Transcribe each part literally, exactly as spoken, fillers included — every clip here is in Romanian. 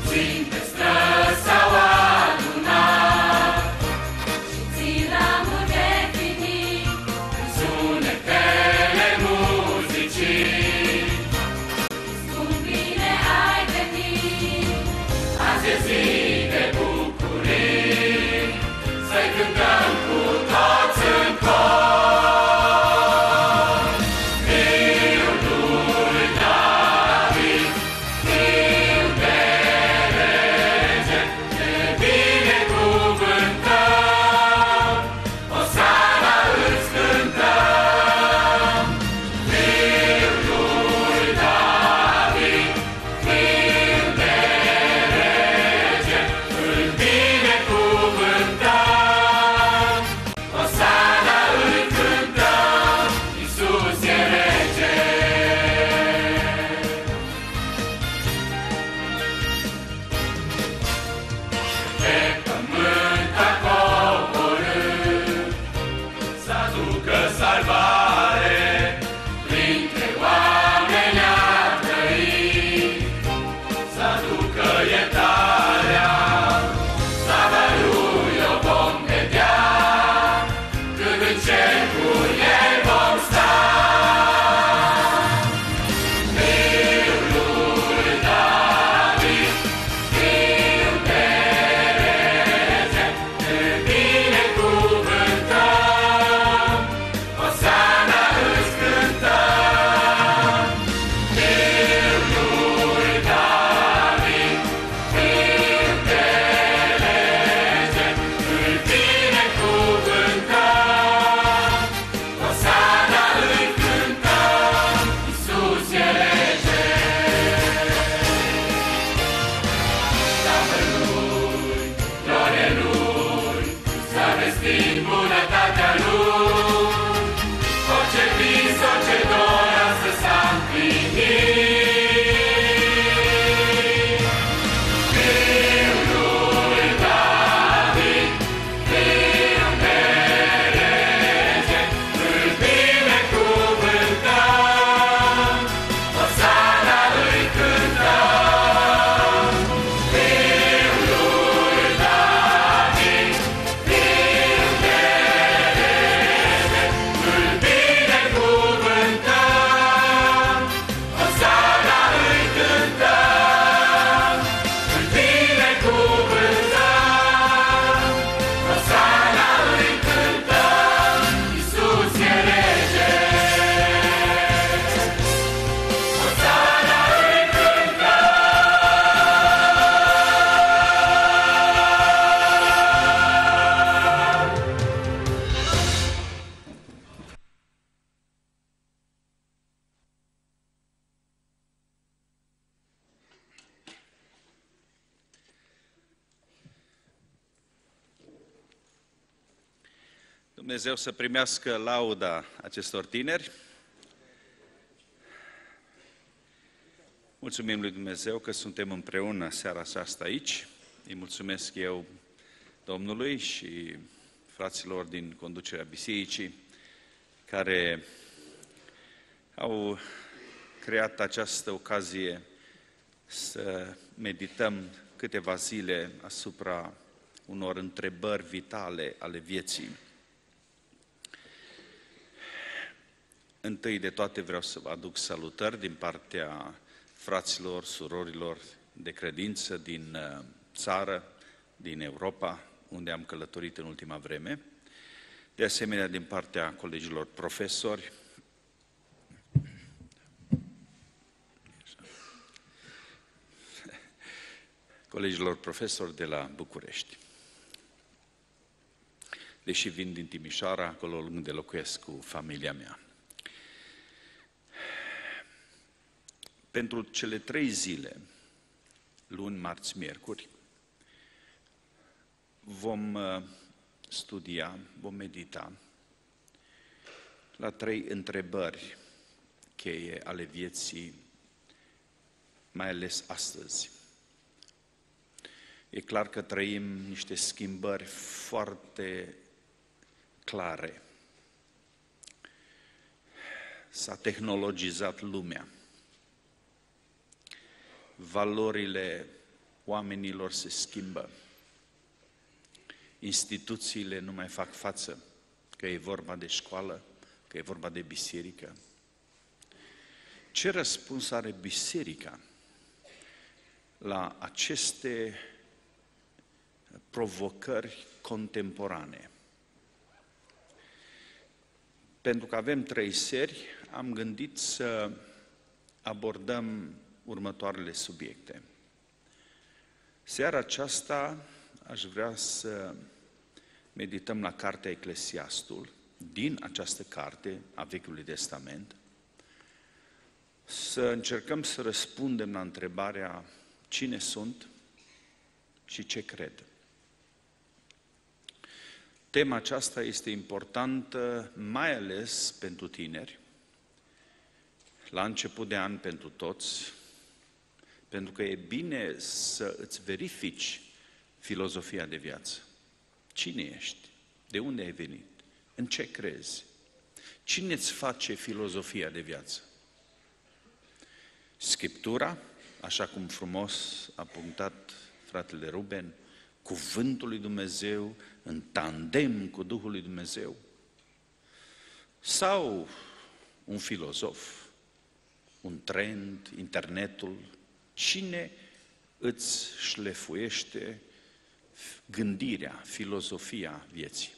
Dumnezeu să primească lauda acestor tineri. Mulțumim lui Dumnezeu că suntem împreună seara aceasta aici. Îi mulțumesc eu Domnului și fraților din conducerea bisericii care au creat această ocazie să medităm câteva zile asupra unor întrebări vitale ale vieții. Întâi de toate vreau să vă aduc salutări din partea fraților, surorilor de credință din țară, din Europa, unde am călătorit în ultima vreme. De asemenea, din partea colegilor profesori, colegilor profesori de la București. Deși vin din Timișoara, acolo unde locuiesc cu familia mea. Pentru cele trei zile, luni, marți, miercuri, vom studia, vom medita la trei întrebări cheie ale vieții, mai ales astăzi. E clar că trăim niște schimbări foarte clare. S-a tehnologizat lumea. Valorile oamenilor se schimbă. Instituțiile nu mai fac față, că e vorba de școală, că e vorba de biserică. Ce răspuns are biserica la aceste provocări contemporane? Pentru că avem trei seri, am gândit să abordăm următoarele subiecte. Seara aceasta aș vrea să medităm la cartea Eclesiastul, din această carte a Vechiului Testament, să încercăm să răspundem la întrebarea cine sunt și ce cred. Tema aceasta este importantă mai ales pentru tineri, la început de an pentru toți, pentru că e bine să îți verifici filozofia de viață. Cine ești? De unde ai venit? În ce crezi? Cine îți face filozofia de viață? Scriptura, așa cum frumos a punctat fratele Ruben, Cuvântul lui Dumnezeu în tandem cu Duhul lui Dumnezeu? Sau un filozof, un trend, internetul? Cine îți șlefuiește gândirea, filozofia vieții?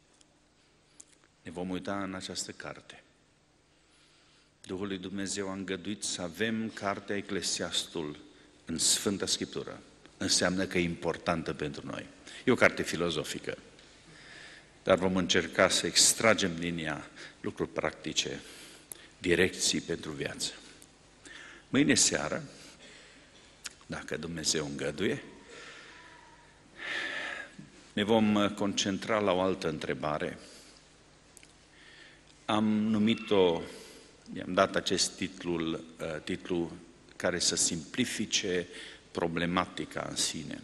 Ne vom uita în această carte. Duhul lui Dumnezeu a îngăduit să avem cartea Eclesiastul în Sfânta Scriptură. Înseamnă că e importantă pentru noi. E o carte filozofică, dar vom încerca să extragem din ea lucruri practice, direcții pentru viață. Mâine seară, dacă Dumnezeu îngăduie, ne vom concentra la o altă întrebare. Am numit-o, i-am dat acest titlu, titlu care să simplifice problematica în sine.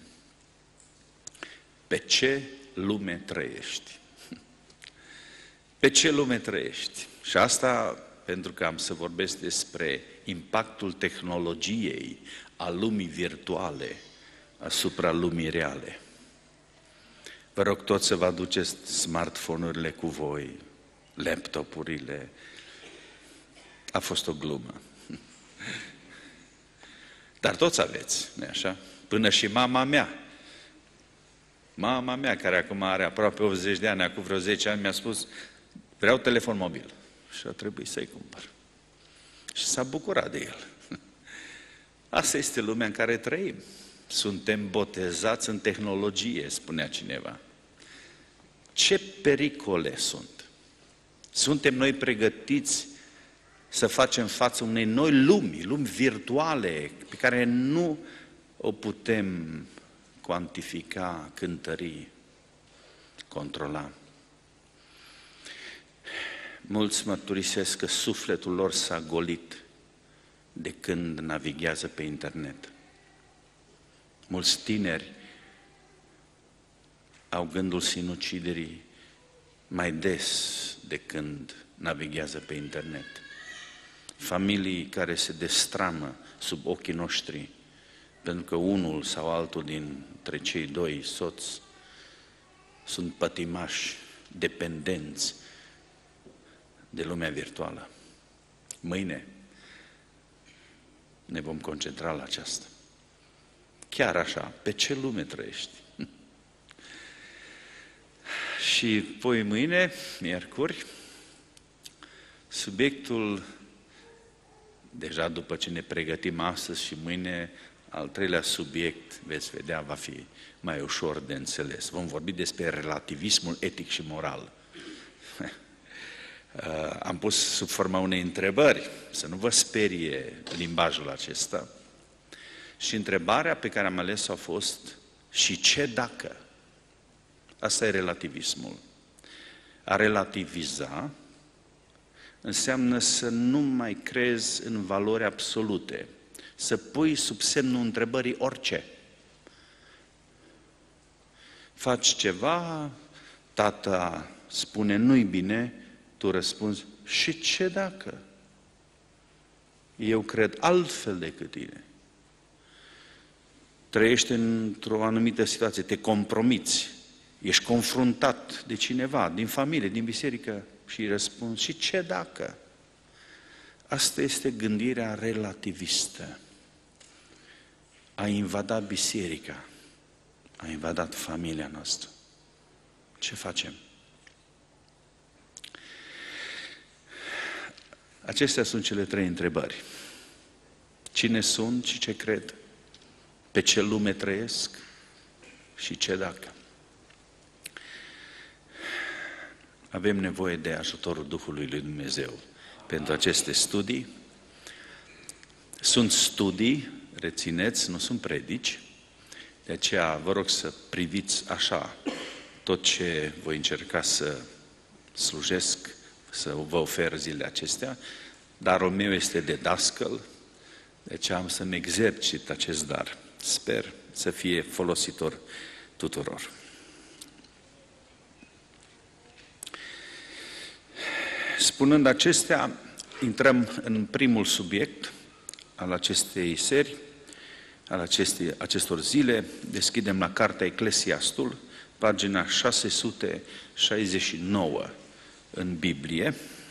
Pe ce lume trăiești? Pe ce lume trăiești? Și asta pentru că am să vorbesc despre impactul tehnologiei, a lumii virtuale, asupra lumii reale. Vă rog toți să vă aduceți smartphone-urile cu voi, laptopurile. A fost o glumă. Dar toți aveți, nu-i așa? Până și mama mea. Mama mea, care acum are aproape optzeci de ani, acum vreo zece ani, mi-a spus, vreau telefon mobil. Și a trebuit să-i cumpăr. Și s-a bucurat de el. Asta este lumea în care trăim. Suntem botezați în tehnologie, spunea cineva. Ce pericole sunt? Suntem noi pregătiți să facem față unei noi lumi, lumi virtuale, pe care nu o putem cuantifica, cântări, controla. Mulți mărturisesc că sufletul lor s-a golit de când navighează pe internet. Mulți tineri au gândul sinuciderii mai des de când navighează pe internet. Familii care se destramă sub ochii noștri, pentru că unul sau altul dintre cei doi soți sunt pătimași, dependenți de lumea virtuală. Mâine ne vom concentra la aceasta. Chiar așa, pe ce lume trăiești? Și poi mâine, miercuri, subiectul, deja după ce ne pregătim astăzi și mâine, al treilea subiect, veți vedea, va fi mai ușor de înțeles. Vom vorbi despre relativismul etic și moral. Am pus sub forma unei întrebări, să nu vă sperie limbajul acesta. Și întrebarea pe care am ales-o a fost, și ce dacă? Asta e relativismul. A relativiza înseamnă să nu mai crezi în valori absolute, să pui sub semnul întrebării orice. Faci ceva, tata spune nu-i bine, tu răspunzi, și ce dacă? Eu cred altfel decât tine. trăiești într-o anumită situație, te compromiți, ești confruntat de cineva, din familie, din biserică și îi răspunzi, și ce dacă? Asta este gândirea relativistă. A invadat biserica, a invadat familia noastră. Ce facem? Acestea sunt cele trei întrebări. Cine sunt și ce cred? Pe ce lume trăiesc? Și ce dacă? Avem nevoie de ajutorul Duhului lui Dumnezeu pentru aceste studii. Sunt studii, rețineți, nu sunt predici, de aceea vă rog să priviți așa tot ce voi încerca să slujesc, să vă ofer zilele acestea. Darul meu este de dascăl, de aceea am să-mi exercit acest dar. Sper să fie folositor tuturor. Spunând acestea, intrăm în primul subiect al acestei serii, al acestei, acestor zile. Deschidem la Cartea Eclesiastul, pagina șase sute șaizeci și nouă în Biblie.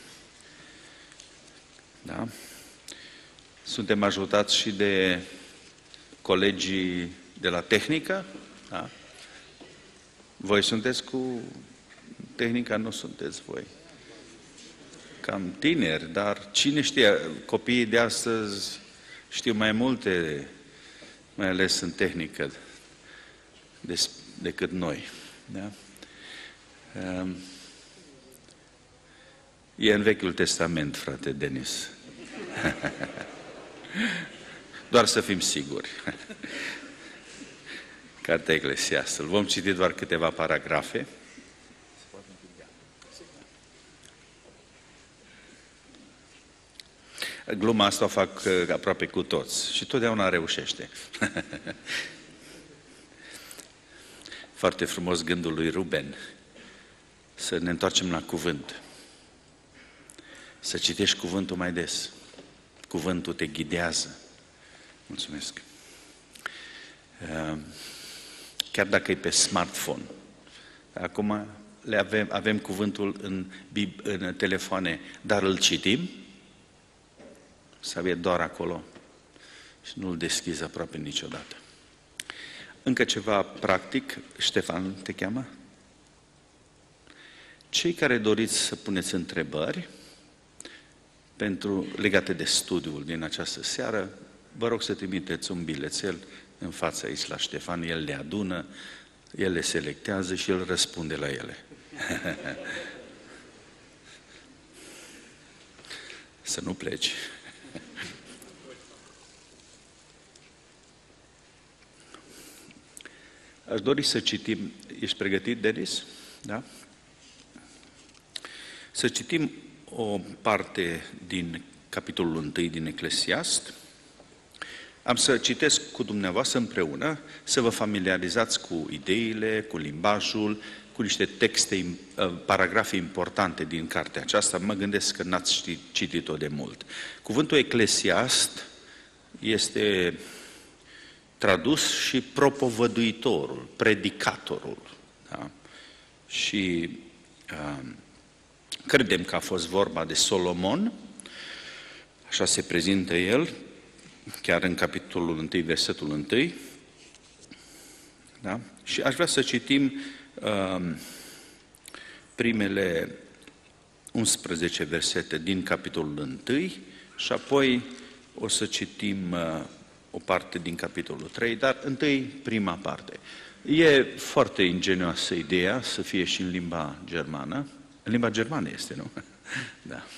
Da? Suntem ajutați și de colegii de la tehnică. Da? Voi sunteți cu tehnica, nu sunteți voi. Cam tineri, dar cine știe, copiii de astăzi știu mai multe, mai ales în tehnică, decât noi. Da? E în Vechiul Testament, frate Denis. Doar să fim siguri. Cartea Eclesiastul. Vom citi doar câteva paragrafe. Gluma asta o fac aproape cu toți și totdeauna reușește. Foarte frumos gândul lui Ruben. Să ne întoarcem la cuvânt. Să citești cuvântul mai des. Cuvântul te ghidează. Mulțumesc. Chiar dacă e pe smartphone. Acum le avem, avem cuvântul în, în telefoane, dar îl citim? Sau e doar acolo și nu-l deschizi aproape niciodată. Încă ceva practic. Ștefan te cheamă? Cei care doriți să puneți întrebări pentru, legate de studiul din această seară, vă rog să trimiteți un bilețel în fața aici la Ștefan, el le adună, el le selectează și el răspunde la ele. Să nu pleci. Aș dori să citim, ești pregătit, Denis? Da? Să citim o parte din capitolul unu din Eclesiast. Am să citesc cu dumneavoastră împreună, să vă familiarizați cu ideile, cu limbajul, cu niște texte, paragrafe importante din cartea aceasta. Mă gândesc că n-ați citit-o de mult. Cuvântul Eclesiast este tradus și propovăduitorul, predicatorul. Da? Și uh, credem că a fost vorba de Solomon, așa se prezintă el, chiar în capitolul unu, versetul unu. Da? Și aș vrea să citim uh, primele unsprezece versete din capitolul unu și apoi o să citim uh, o parte din capitolul trei, dar întâi prima parte. E foarte ingenioasă ideea să fie și în limba germană. În limba germană este, nu? Da.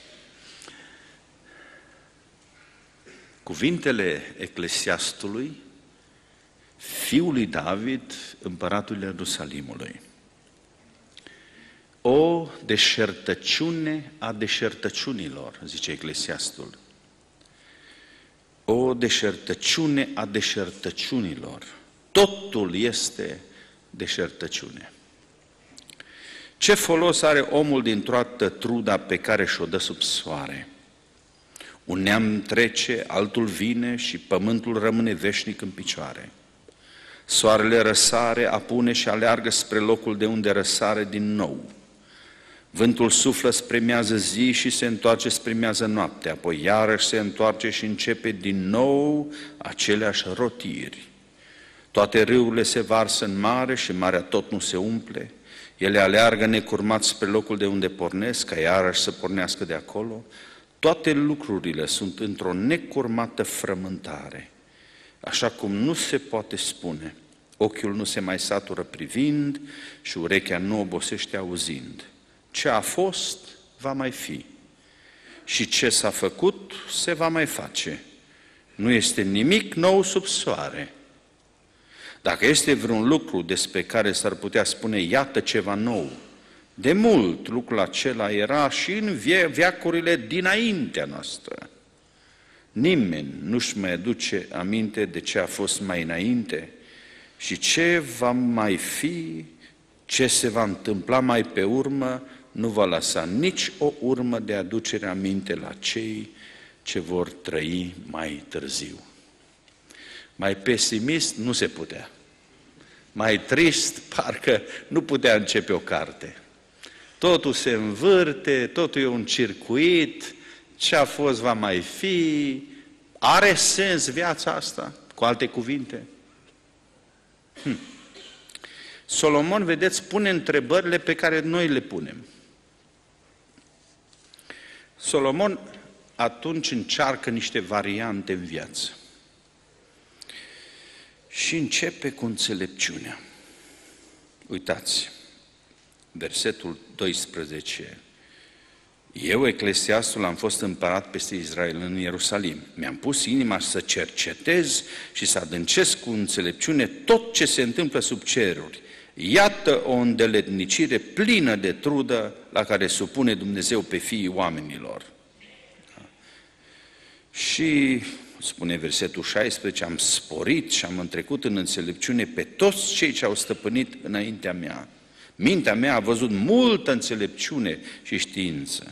Cuvintele Eclesiastului, fiului David, împăratul Ierusalimului. O deșertăciune a deșertăciunilor, zice Eclesiastul. O deșertăciune a deșertăciunilor. Totul este deșertăciune. Ce folos are omul din toată truda pe care și-o dă sub soare? Un neam trece, altul vine și pământul rămâne veșnic în picioare. Soarele răsare, apune și aleargă spre locul de unde răsare din nou. Vântul suflă spre miază zi și se întoarce spre miază noapte, apoi iarăși se întoarce și începe din nou aceleași rotiri. Toate râurile se varsă în mare și marea tot nu se umple. Ele aleargă necurmat spre locul de unde pornesc, ca iarăși să pornească de acolo. Toate lucrurile sunt într-o necurmată frământare. Așa cum nu se poate spune, ochiul nu se mai satură privind și urechea nu obosește auzind. Ce a fost, va mai fi. Și ce s-a făcut, se va mai face. Nu este nimic nou sub soare. Dacă este vreun lucru despre care s-ar putea spune, iată ceva nou, de mult lucrul acela era și în veacurile dinaintea noastră. Nimeni nu-și mai aduce aminte de ce a fost mai înainte și ce va mai fi, ce se va întâmpla mai pe urmă, nu va lăsa nici o urmă de aducere aminte la cei ce vor trăi mai târziu. Mai pesimist nu se putea. Mai trist, parcă nu putea începe o carte. Totul se învârte, totul e un circuit, ce a fost va mai fi, are sens viața asta, cu alte cuvinte? Hm. Solomon, vedeți, pune întrebările pe care noi le punem. Solomon atunci încearcă niște variante în viață. Și începe cu înțelepciunea. Uitați, versetul doisprezece. Eu, Eclesiastul, am fost împărat peste Israel în Ierusalim. Mi-am pus inima să cercetez și să adâncesc cu înțelepciune tot ce se întâmplă sub ceruri. Iată o îndeletnicire plină de trudă la care supune Dumnezeu pe fiii oamenilor. Da. Și, spune versetul șaisprezece, am sporit și am întrecut în înțelepciune pe toți cei ce au stăpânit înaintea mea. Mintea mea a văzut multă înțelepciune și știință.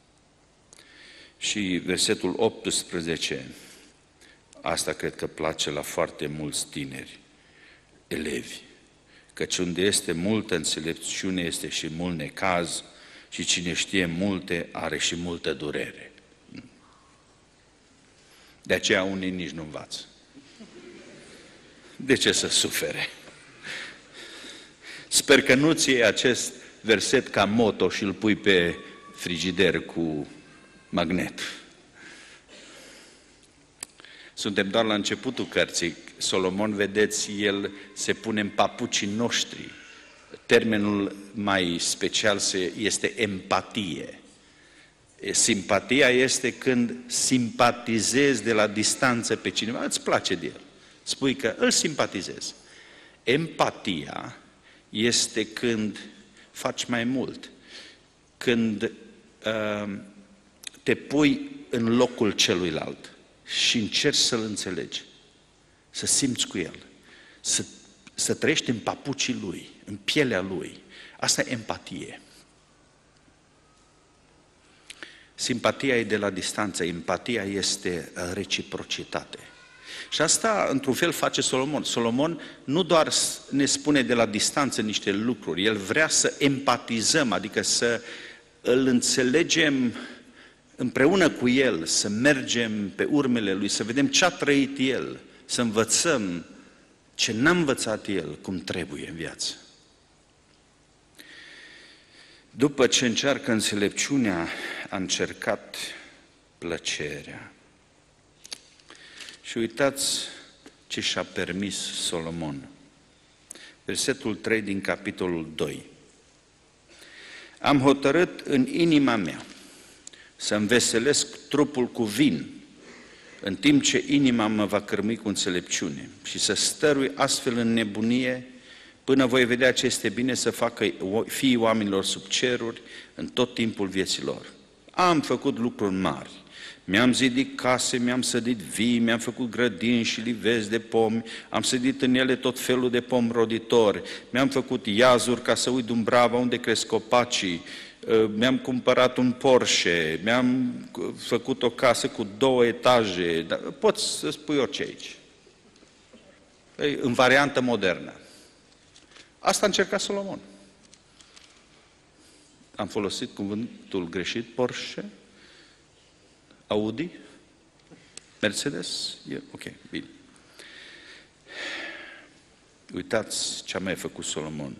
Și versetul optsprezece, asta cred că place la foarte mulți tineri, elevi, căci unde este multă înțelepciune este și mult necaz și cine știe multe are și multă durere. De aceea unii nici nu învață. De ce să sufere? Sper că nu-ți iei acest verset ca moto și îl pui pe frigider cu magnet. Suntem doar la începutul cărții. Solomon, vedeți, el se pune în papucii noștri. Termenul mai special este empatie. Simpatia este când simpatizezi de la distanță pe cineva, îți place de el. Spui că îl simpatizezi. Empatia este când faci mai mult, când uh, te pui în locul celuilalt și încerci să-l înțelegi, să simți cu el, să, să trăiești în papucii lui, în pielea lui. Asta e empatie. Simpatia e de la distanță, empatia este reciprocitate. Și asta, într-un fel, face Solomon. Solomon nu doar ne spune de la distanță niște lucruri, el vrea să empatizăm, adică să îl înțelegem împreună cu el, să mergem pe urmele lui, să vedem ce a trăit el, să învățăm ce n-a învățat el cum trebuie în viață. După ce încearcă înțelepciunea, a încercat plăcerea. Și uitați ce și-a permis Solomon. Versetul trei din capitolul doi. Am hotărât în inima mea să înveselesc trupul cu vin, în timp ce inima mă va cârmi cu înțelepciune și să stărui astfel în nebunie până voi vedea ce este bine să facă fiii oamenilor sub ceruri în tot timpul vieții lor. Am făcut lucruri mari. Mi-am zidit case, mi-am sădit vii, mi-am făcut grădini și livezi de pomi, am sădit în ele tot felul de pomi roditori, mi-am făcut iazuri ca să uit Dumbrava unde cresc copacii, mi-am cumpărat un Porsche, mi-am făcut o casă cu două etaje, dar poți să spui orice aici. în variantă modernă. Asta a încercat Solomon. Am folosit cuvântul greșit, Porsche, Audi, Mercedes, e ok, bine. Uitați ce a mai făcut Solomon.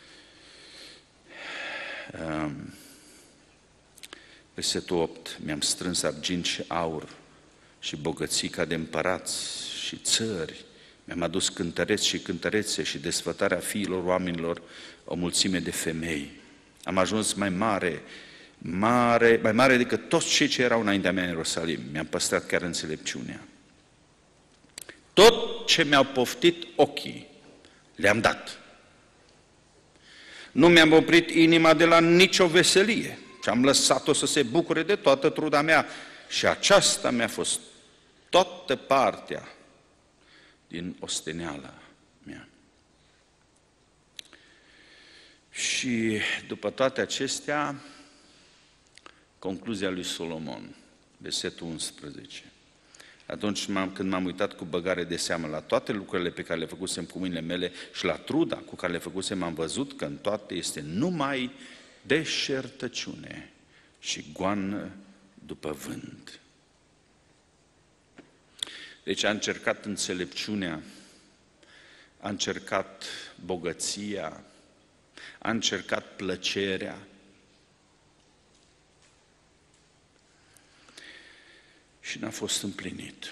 Um, versetul opt, mi-am strâns argint și aur și bogății ca de împărați și țări. Mi-am adus cântăreți și cântărețe și desfătarea fiilor oamenilor, o mulțime de femei. Am ajuns mai mare, mare, mai mare decât toți cei ce erau înaintea mea în Ierusalim. Mi-am păstrat chiar înțelepciunea. Tot ce mi-au poftit ochii, le-am dat. Nu mi-am oprit inima de la nicio veselie, ci am lăsat-o să se bucure de toată truda mea. Și aceasta mi-a fost toată partea din osteneala mea. Și după toate acestea, concluzia lui Solomon, versetul unsprezece. Atunci când m-am uitat cu băgare de seamă la toate lucrurile pe care le făcusem cu mâinile mele și la truda cu care le făcusem, am văzut că în toate este numai deșertăciune și goană după vânt. Deci a încercat înțelepciunea, a încercat bogăția, a încercat plăcerea. Și n-a fost împlinit.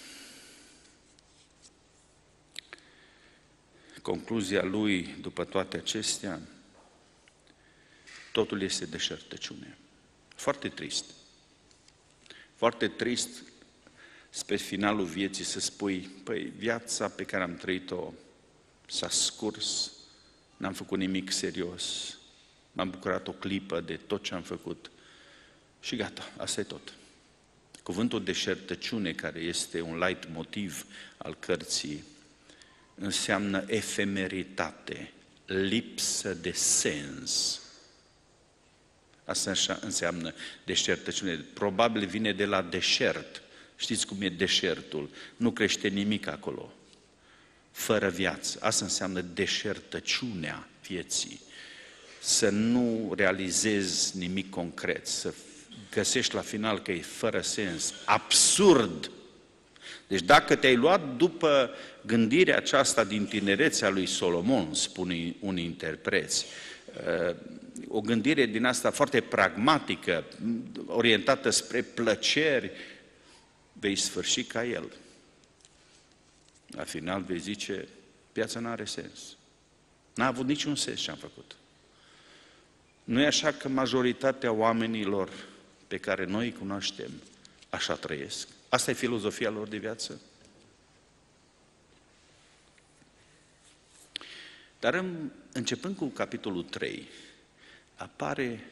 Concluzia lui, după toate acestea, totul este deșertăciune. Foarte trist. Foarte trist spre finalul vieții să spui, păi, viața pe care am trăit-o s-a scurs, n-am făcut nimic serios, m-am bucurat o clipă de tot ce am făcut și gata, asta e tot. Cuvântul deșertăciune, care este un light motiv al cărții, înseamnă efemeritate, lipsă de sens. Asta așa înseamnă deșertăciune. Probabil vine de la deșert. Știți cum e deșertul? Nu crește nimic acolo. Fără viață. Asta înseamnă deșertăciunea vieții. Să nu realizezi nimic concret, să găsești la final că e fără sens, absurd. Deci dacă te-ai luat după gândirea aceasta din tinerețea lui Solomon, spun unii interpreți, o gândire din asta foarte pragmatică, orientată spre plăceri, vei sfârși ca el. La final vei zice, viața nu are sens. N-a avut niciun sens ce am făcut. Nu e așa că majoritatea oamenilor pe care noi îi cunoaștem așa trăiesc? Asta e filozofia lor de viață? Dar în, începând cu capitolul trei, apare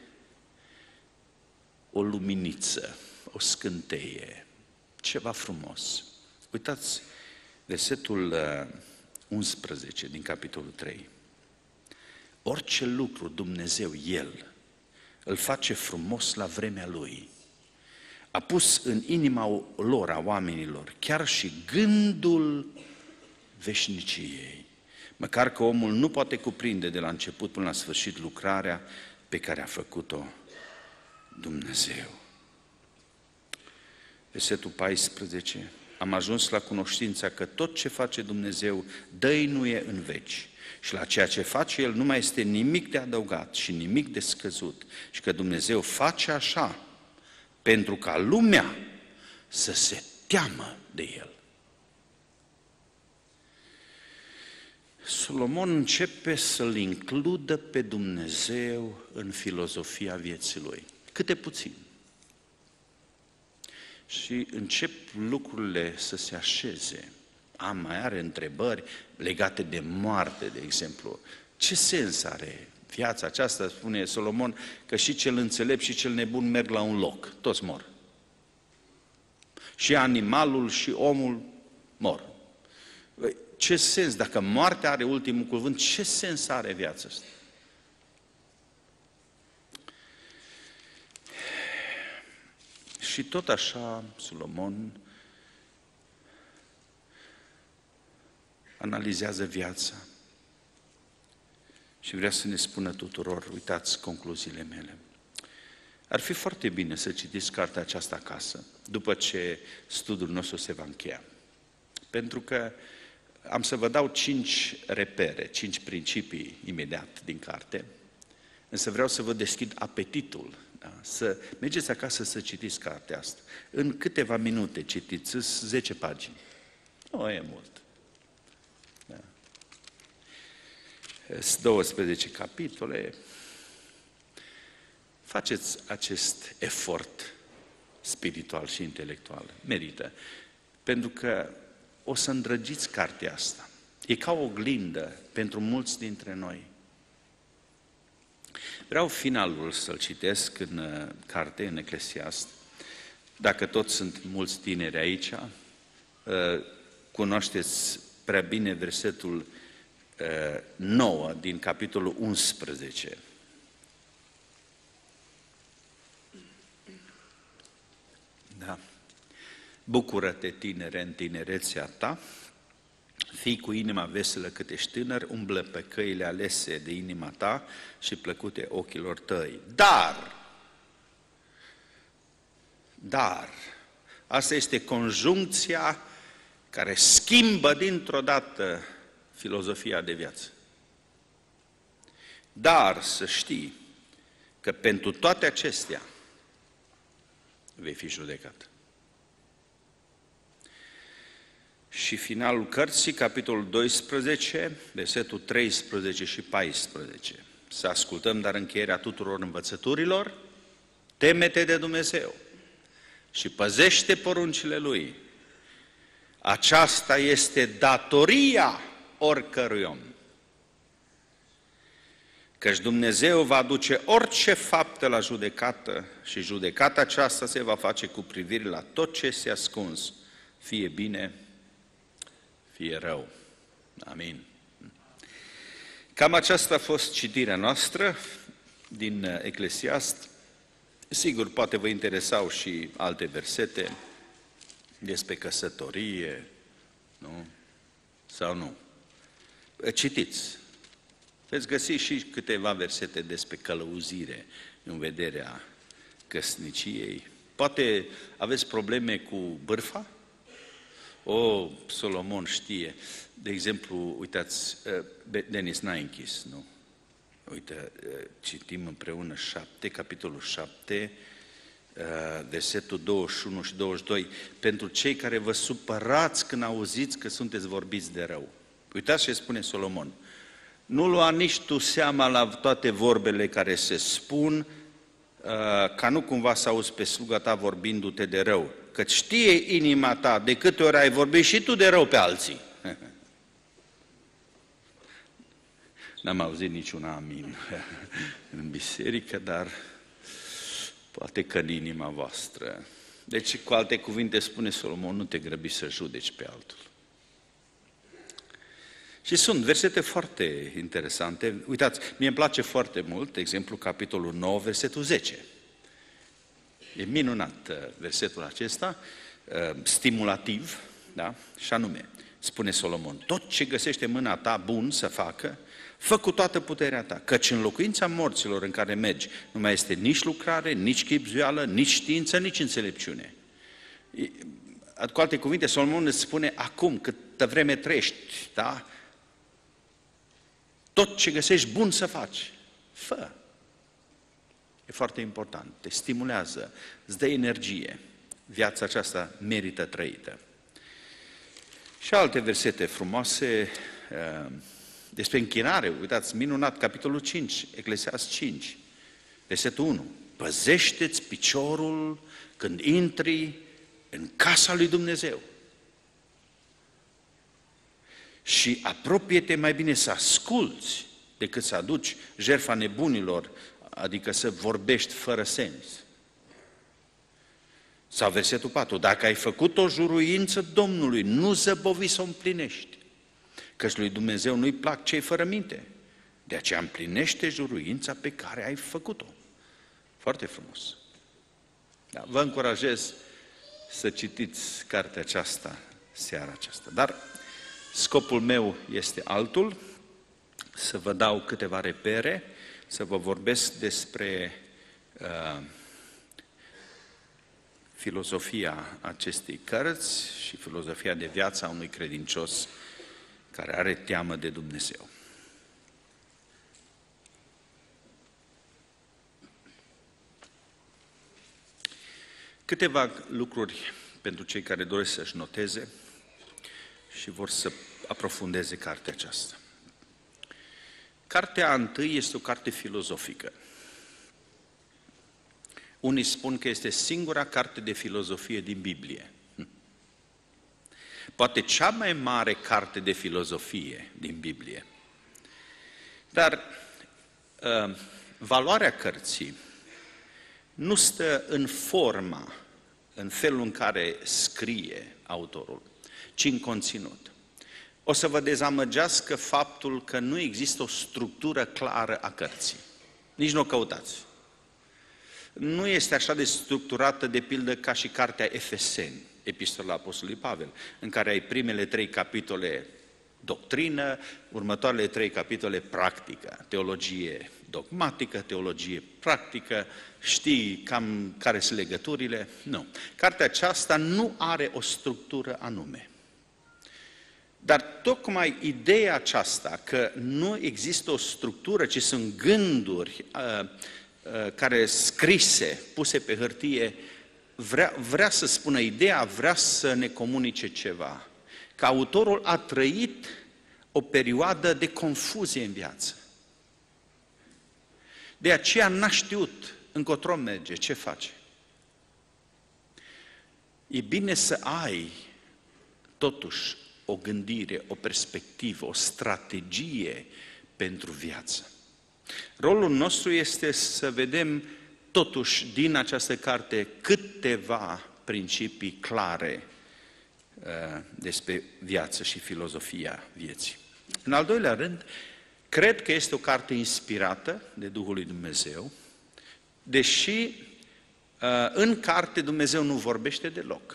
o luminiță, o scânteie, ceva frumos. Uitați versetul unsprezece din capitolul trei. Orice lucru Dumnezeu, El, îl face frumos la vremea Lui. A pus în inima lor, a oamenilor, chiar și gândul veșniciei. Măcar că omul nu poate cuprinde de la început până la sfârșit lucrarea pe care a făcut-o Dumnezeu. Versetul paisprezece. Am ajuns la cunoștința că tot ce face Dumnezeu dăinuie în veci și la ceea ce face El nu mai este nimic de adăugat și nimic de scăzut și că Dumnezeu face așa pentru ca lumea să se teamă de El. Solomon începe să-L includă pe Dumnezeu în filozofia vieții lui. Câte puțin. Și încep lucrurile să se așeze. Am mai are întrebări legate de moarte, de exemplu. Ce sens are viața aceasta? Spune Solomon că și cel înțelept și cel nebun merg la un loc. Toți mor. Și animalul și omul mor. Ce sens? Dacă moartea are ultimul cuvânt, ce sens are viața asta? Și tot așa, Solomon analizează viața și vrea să ne spună tuturor, uitați concluziile mele. Ar fi foarte bine să citiți cartea aceasta acasă, după ce studiul nostru se va încheia. Pentru că am să vă dau cinci repere, cinci principii imediat din carte, însă vreau să vă deschid apetitul, da? Să mergeți acasă să citiți cartea asta. În câteva minute citiți, zece pagini. Nu e mult. Da. Sunt douăsprezece capitole. Faceți acest efort spiritual și intelectual. Merită. Pentru că o să îndrăgiți cartea asta. E ca o oglindă pentru mulți dintre noi. Vreau finalul să-l citesc în uh, carte, în Eclesiast. Dacă toți sunt mulți tineri aici, uh, cunoașteți prea bine versetul uh, nouă din capitolul unsprezece. Da. Bucură-te, tinere, în tinerețea ta, fii cu inima veselă cât ești tânăr, umblă pe căile alese de inima ta și plăcute ochilor tăi. Dar, dar, asta este conjuncția care schimbă dintr-o dată filozofia de viață. Dar să știi că pentru toate acestea vei fi judecat. Și finalul cărții, capitolul doisprezece, versetul treisprezece și paisprezece. Să ascultăm, dar încheierea tuturor învățăturilor, teme-te de Dumnezeu și păzește poruncile Lui. Aceasta este datoria oricărui om. Căci Dumnezeu va aduce orice faptă la judecată și judecata aceasta se va face cu privire la tot ce este ascuns, fie bine, fie rău. Amin. Cam aceasta a fost citirea noastră din Eclesiast. Sigur, poate vă interesau și alte versete despre căsătorie, nu? Sau nu. Citiți. Veți găsi și câteva versete despre călăuzire în vederea căsniciei. Poate aveți probleme cu bârfa? O, Solomon știe. De exemplu, uitați, Denis n-a închis, nu? Uite, citim împreună șapte, capitolul șapte, versetul douăzeci și unu și douăzeci și doi. Pentru cei care vă supărați când auziți că sunteți vorbiți de rău. Uitați ce spune Solomon. Nu lua nici tu seama la toate vorbele care se spun, ca nu cumva să auzi pe sluga ta vorbindu-te de rău. Că știe inima ta de câte ori ai vorbit și tu de rău pe alții. N-am auzit niciun amin în biserică, dar poate că în inima voastră. Deci, cu alte cuvinte, spune Solomon, nu te grăbi să judeci pe altul. Și sunt versete foarte interesante. Uitați, mie îmi place foarte mult, de exemplu, capitolul nouă, versetul zece. E minunat versetul acesta, stimulativ, da? Și anume, spune Solomon, tot ce găsește mâna ta bun să facă, fă cu toată puterea ta, căci în locuința morților în care mergi nu mai este nici lucrare, nici chibzuială, nici știință, nici înțelepciune. Cu alte cuvinte, Solomon îți spune acum, câtă vreme trăiești, da? Tot ce găsești bun să faci, fă. E foarte important, te stimulează, îți dă energie. Viața aceasta merită trăită. Și alte versete frumoase despre închinare. Uitați, minunat, capitolul cinci, Eclesiast cinci, versetul unu. Păzește-ți piciorul când intri în casa lui Dumnezeu. Și apropie-te mai bine să asculți decât să aduci jertfa nebunilor, adică să vorbești fără sens. Sau versetul patru, dacă ai făcut o juruință Domnului, nu zăbovi să o împlinești, căci lui Dumnezeu nu-i plac cei fără minte. De aceea împlinește juruința pe care ai făcut-o. Foarte frumos. Da, vă încurajez să citiți cartea aceasta seara aceasta. Dar Scopul meu este altul, să vă dau câteva repere, să vă vorbesc despre uh, filozofia acestei cărți și filozofia de viață a unui credincios care are teamă de Dumnezeu. Câteva lucruri pentru cei care doresc să-și noteze și vor să aprofundeze cartea aceasta. Cartea întâi este o carte filozofică. Unii spun că este singura carte de filozofie din Biblie. Poate cea mai mare carte de filozofie din Biblie. Dar uh, valoarea cărții nu stă în forma, în felul în care scrie autorul, ci în conținut. O să vă dezamăgească faptul că nu există o structură clară a cărții. Nici nu o căutați. Nu este așa de structurată, de pildă, ca și cartea Efeseni, Epistola Apostolului Pavel, în care ai primele trei capitole doctrină, următoarele trei capitole practică, teologie dogmatică, teologie practică, știi cam care sunt legăturile? Nu. Cartea aceasta nu are o structură anume. Dar tocmai ideea aceasta că nu există o structură, ci sunt gânduri uh, uh, care scrise, puse pe hârtie, vrea, vrea să spună ideea, vrea să ne comunice ceva. Că autorul a trăit o perioadă de confuzie în viață. De aceea n-a știut încotro merge, ce face. E bine să ai totuși o gândire, o perspectivă, o strategie pentru viață. Rolul nostru este să vedem totuși din această carte câteva principii clare uh, despre viață și filozofia vieții. În al doilea rând, cred că este o carte inspirată de Duhul lui Dumnezeu, deși uh, în carte Dumnezeu nu vorbește deloc.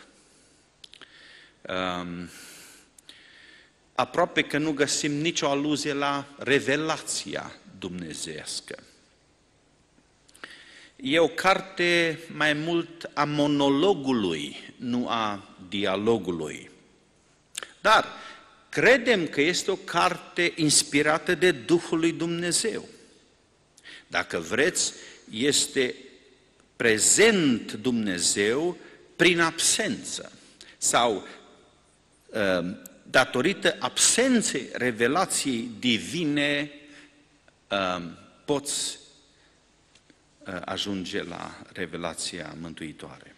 Uh, Aproape că nu găsim nicio aluzie la revelația dumnezească. E o carte mai mult a monologului, nu a dialogului. Dar credem că este o carte inspirată de Duhul lui Dumnezeu. Dacă vreți, este prezent Dumnezeu prin absență sau uh, datorită absenței revelației divine, poți ajunge la revelația mântuitoare.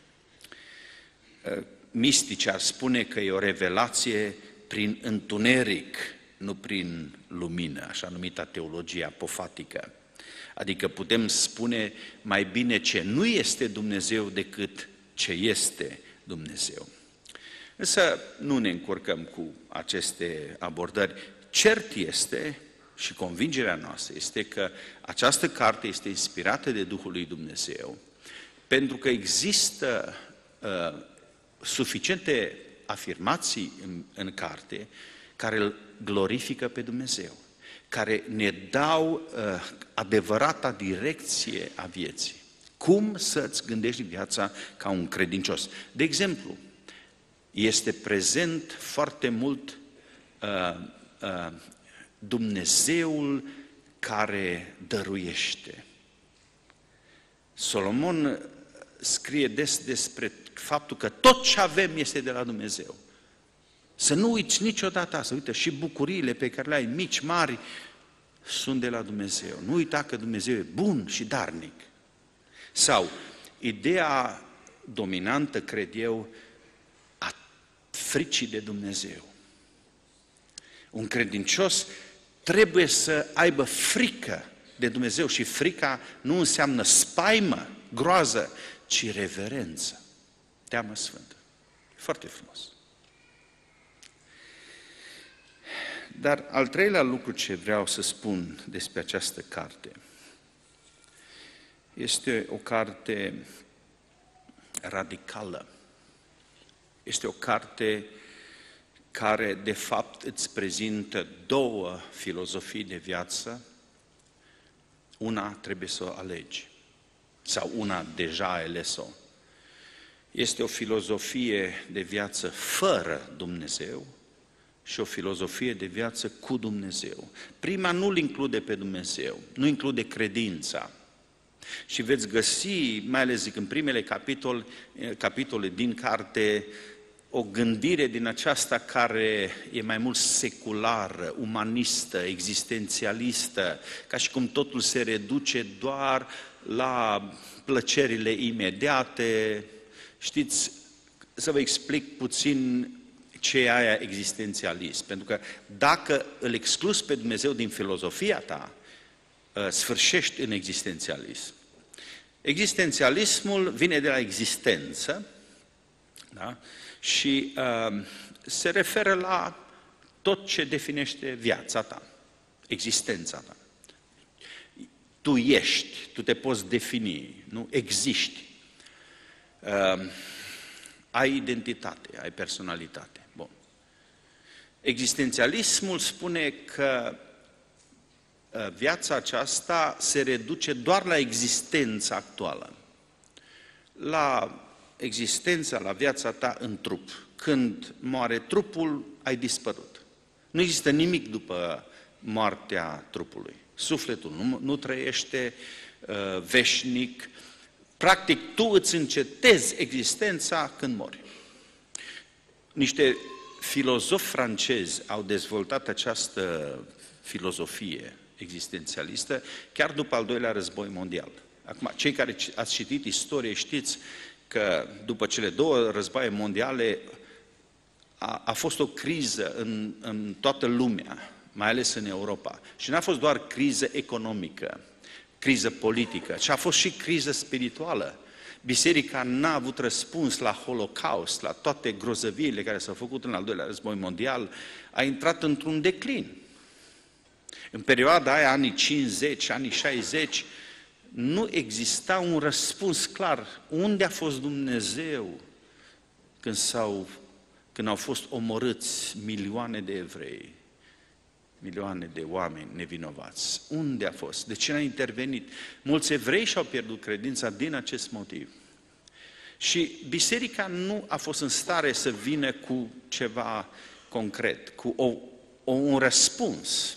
Mistici ar spune că e o revelație prin întuneric, nu prin lumină, așa numita teologie apofatică. Adică putem spune mai bine ce nu este Dumnezeu decât ce este Dumnezeu. Însă nu ne încurcăm cu aceste abordări. Cert este, și convingerea noastră este că această carte este inspirată de Duhul lui Dumnezeu, pentru că există uh, suficiente afirmații în, în carte care îl glorifică pe Dumnezeu, care ne dau uh, adevărata direcție a vieții. Cum să-ți gândești viața ca un credincios? De exemplu, este prezent foarte mult uh, uh, Dumnezeul care dăruiește. Solomon scrie des despre faptul că tot ce avem este de la Dumnezeu. Să nu uiți niciodată asta. Uite, și bucuriile pe care le ai, mici, mari, sunt de la Dumnezeu. Nu uita că Dumnezeu e bun și darnic. Sau, ideea dominantă, cred eu, a fricii de Dumnezeu. Un credincios trebuie să aibă frică de Dumnezeu și frica nu înseamnă spaimă, groază, ci reverență, teamă sfântă. Foarte frumos. Dar al treilea lucru ce vreau să spun despre această carte este o carte radicală. Este o carte care de fapt îți prezintă două filozofii de viață. Una trebuie să o alegi, sau una deja ai ales-o. Este o filozofie de viață fără Dumnezeu și o filozofie de viață cu Dumnezeu. Prima nu-L include pe Dumnezeu, nu include credința. Și veți găsi, mai ales zic, în primele capitole, capitole din carte, o gândire din aceasta care e mai mult seculară, umanistă, existențialistă, ca și cum totul se reduce doar la plăcerile imediate. Știți, să vă explic puțin ce e aia existențialist. Pentru că dacă îl excluzi pe Dumnezeu din filozofia ta, sfârșești în existențialism. Existențialismul vine de la existență, da? Și uh, se referă la tot ce definește viața ta, existența ta. Tu ești, tu te poți defini, nu? Existi. Uh, ai identitate, ai personalitate. Bun. Existențialismul spune că uh, viața aceasta se reduce doar la existența actuală, la existența, la viața ta în trup. Când moare trupul, ai dispărut. Nu există nimic după moartea trupului. Sufletul nu, nu trăiește uh, veșnic. Practic, tu îți încetezi existența când mori. Niște filozofi francezi au dezvoltat această filozofie existențialistă chiar după al doilea război mondial. Acum, cei care ați citit istorie știți că după cele două războaie mondiale a, a fost o criză în, în toată lumea, mai ales în Europa. Și n-a fost doar criză economică, criză politică, ci a fost și criză spirituală. Biserica n-a avut răspuns la Holocaust, la toate grozăviile care s-au făcut în al doilea război mondial, a intrat într-un declin. În perioada aia, anii cincizeci, anii șaizeci, nu exista un răspuns clar. Unde a fost Dumnezeu când, s-au, când au fost omorâți milioane de evrei, milioane de oameni nevinovați? Unde a fost? De ce n-a intervenit? Mulți evrei și-au pierdut credința din acest motiv. Și biserica nu a fost în stare să vină cu ceva concret, cu o, o, un răspuns.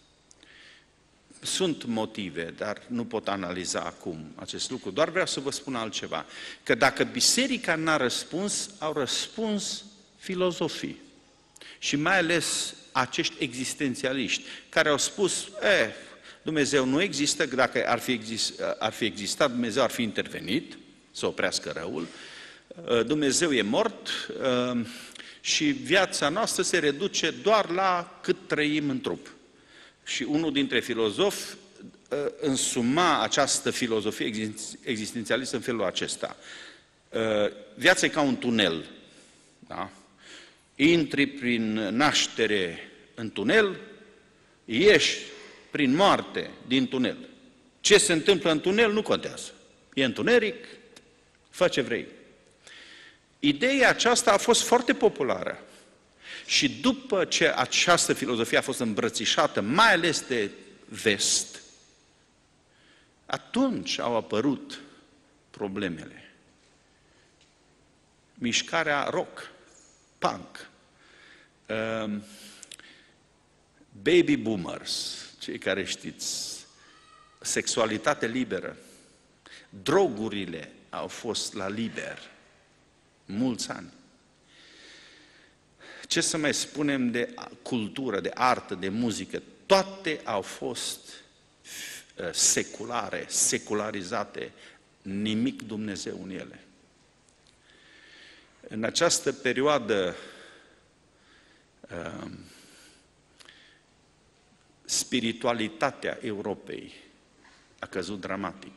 Sunt motive, dar nu pot analiza acum acest lucru. Doar vreau să vă spun altceva. Că dacă biserica n-a răspuns, au răspuns filozofii. Și mai ales acești existențialiști, care au spus, eh, Dumnezeu nu există, că dacă ar fi, exist, ar fi existat, Dumnezeu ar fi intervenit să oprească răul, Dumnezeu e mort și viața noastră se reduce doar la cât trăim în trup. Și unul dintre filozofi însuma această filozofie existențialistă în felul acesta. Viața e ca un tunel. Da? Intri prin naștere în tunel, ieși prin moarte din tunel. Ce se întâmplă în tunel nu contează. E întuneric, fă ce vrei. Ideea aceasta a fost foarte populară. Și după ce această filozofie a fost îmbrățișată, mai ales de vest, atunci au apărut problemele. Mișcarea rock, punk, um, baby boomers, cei care știți, sexualitate liberă, drogurile au fost la liber mulți ani. Ce să mai spunem de cultură, de artă, de muzică? Toate au fost seculare, secularizate, nimic Dumnezeu în ele. În această perioadă spiritualitatea Europei a căzut dramatic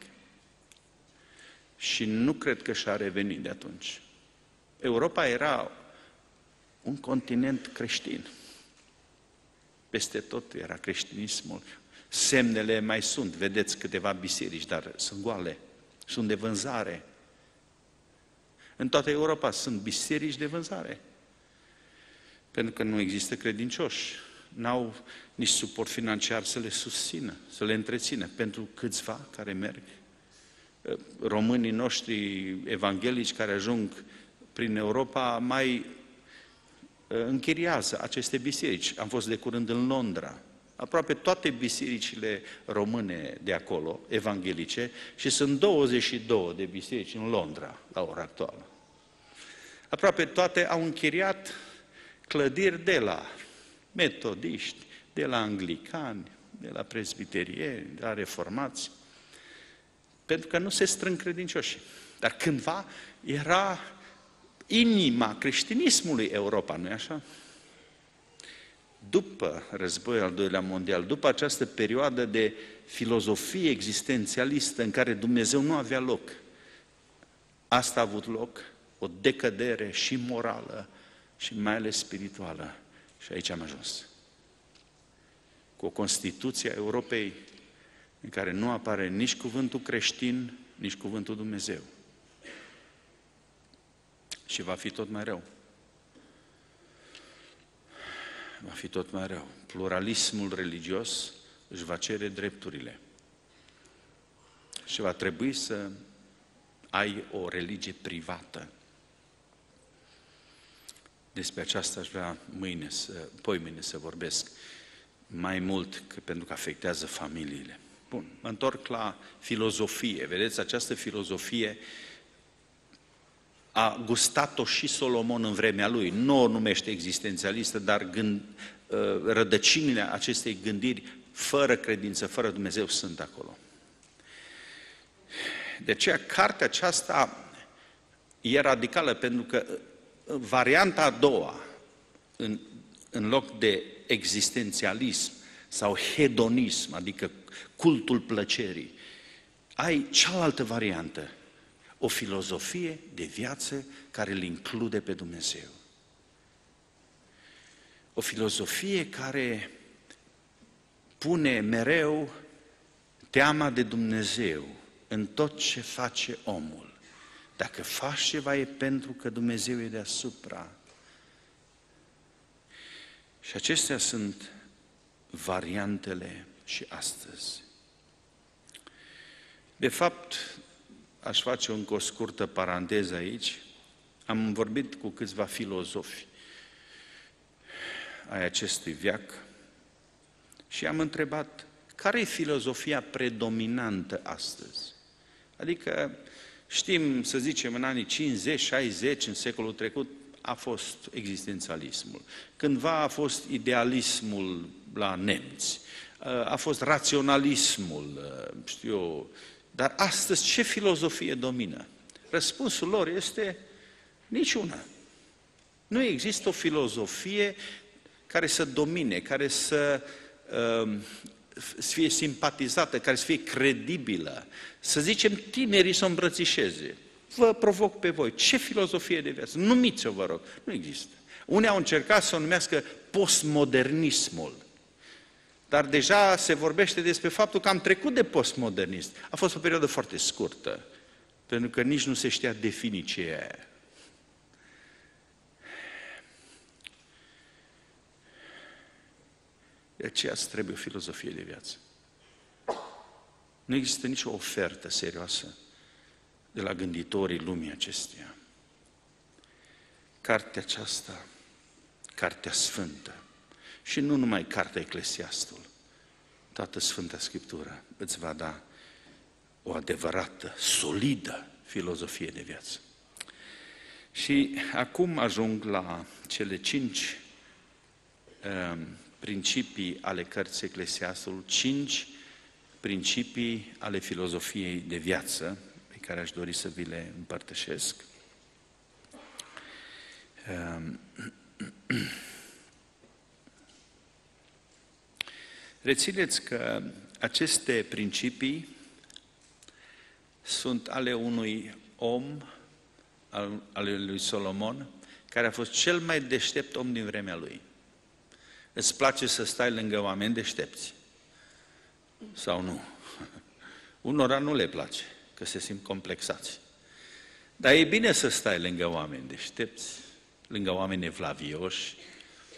și nu cred că și-a revenit de atunci. Europa era un continent creștin. Peste tot era creștinismul. Semnele mai sunt, vedeți câteva biserici, dar sunt goale, sunt de vânzare. În toată Europa sunt biserici de vânzare. Pentru că nu există credincioși. N-au nici suport financiar să le susțină, să le întrețină. Pentru câțiva care merg. Românii noștri evanghelici care ajung prin Europa mai închiriază aceste biserici. Am fost de curând în Londra. Aproape toate bisericile române de acolo, evanghelice, și sunt douăzeci și două de biserici în Londra, la ora actuală. Aproape toate au închiriat clădiri de la metodiști, de la anglicani, de la presbiterieni, de la reformați, pentru că nu se strâng credincioși. Dar cândva era inima creștinismului Europa, nu-i așa? După războiul al doilea mondial, după această perioadă de filozofie existențialistă în care Dumnezeu nu avea loc, asta a avut loc, o decădere și morală și mai ales spirituală. Și aici am ajuns. Cu o Constituție a Europei în care nu apare nici cuvântul creștin, nici cuvântul Dumnezeu. Și va fi tot mai rău. Va fi tot mai rău. Pluralismul religios își va cere drepturile. Și va trebui să ai o religie privată. Despre aceasta aș vrea mâine, să, poimâine să vorbesc mai mult, că, pentru că afectează familiile. Bun, mă întorc la filozofie. Vedeți, această filozofie a gustat-o și Solomon în vremea lui. Nu o numește existențialistă, dar gând, rădăcinile acestei gândiri fără credință, fără Dumnezeu sunt acolo. De aceea, cartea aceasta e radicală, pentru că varianta a doua, în, în loc de existențialism sau hedonism, adică cultul plăcerii, ai cealaltă variantă, o filozofie de viață care îl include pe Dumnezeu. O filozofie care pune mereu teama de Dumnezeu în tot ce face omul. Dacă faci ceva e pentru că Dumnezeu e deasupra. Și acestea sunt variantele și astăzi. De fapt, aș face încă o scurtă paranteză aici. Am vorbit cu câțiva filozofi ai acestui veac și am întrebat care e filozofia predominantă astăzi. Adică știm, să zicem, în anii cincizeci șaizeci, în secolul trecut, a fost existențialismul. Cândva a fost idealismul la nemți, a fost raționalismul, știu eu. Dar astăzi ce filozofie domină? Răspunsul lor este niciuna. Nu există o filozofie care să domine, care să uh, fie simpatizată, care să fie credibilă. Să zicem, tinerii să o îmbrățișeze. Vă provoc pe voi. Ce filozofie de viață? Numiți-o, vă rog. Nu există. Unii au încercat să o numească postmodernismul. Dar deja se vorbește despre faptul că am trecut de postmodernist. A fost o perioadă foarte scurtă, pentru că nici nu se știa defini ce e aia. De aceea îți trebuie o filozofie de viață. Nu există nicio ofertă serioasă de la gânditorii lumii acesteia. Cartea aceasta, Cartea Sfântă, și nu numai Cartea Eclesiastul, toată Sfânta Scriptură îți va da o adevărată, solidă filozofie de viață. Și acum ajung la cele cinci uh, principii ale cărții Eclesiastul, cinci principii ale filozofiei de viață, pe care aș dori să vi le împărtășesc. Uh, Rețineți că aceste principii sunt ale unui om, al, al lui Solomon, care a fost cel mai deștept om din vremea lui. Îți place să stai lângă oameni deștepți? Sau nu? Unora nu le place, că se simt complexați. Dar e bine să stai lângă oameni deștepți, lângă oameni evlavioși,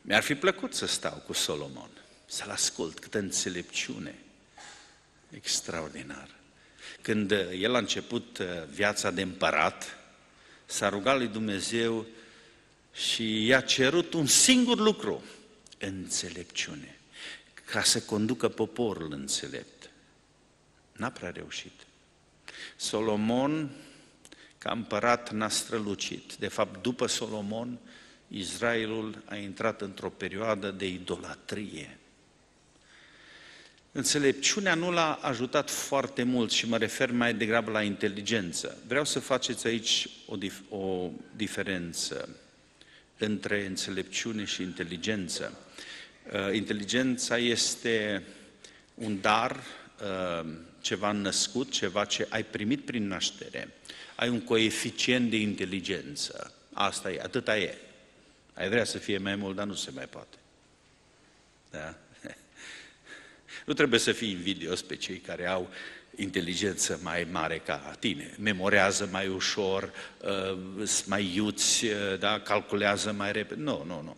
Mi-ar fi plăcut să stau cu Solomon, să-l ascult, câtă înțelepciune extraordinar. Când el a început viața de împărat, s-a rugat lui Dumnezeu și i-a cerut un singur lucru, înțelepciune, ca să conducă poporul înțelept. N-a prea reușit. Solomon, ca împărat, n-a strălucit. De fapt, după Solomon, Israelul a intrat într-o perioadă de idolatrie. Înțelepciunea nu l-a ajutat foarte mult și mă refer mai degrabă la inteligență. Vreau să faceți aici o, dif- o diferență între înțelepciune și inteligență. Uh, inteligența este un dar, uh, ceva născut, ceva ce ai primit prin naștere. Ai un coeficient de inteligență. Asta e, atâta e. Ai vrea să fie mai mult, dar nu se mai poate. Da? Nu trebuie să fii invidios pe cei care au inteligență mai mare ca tine, memorează mai ușor, sunt mai iuți, da? Calculează mai repede. Nu, nu, nu.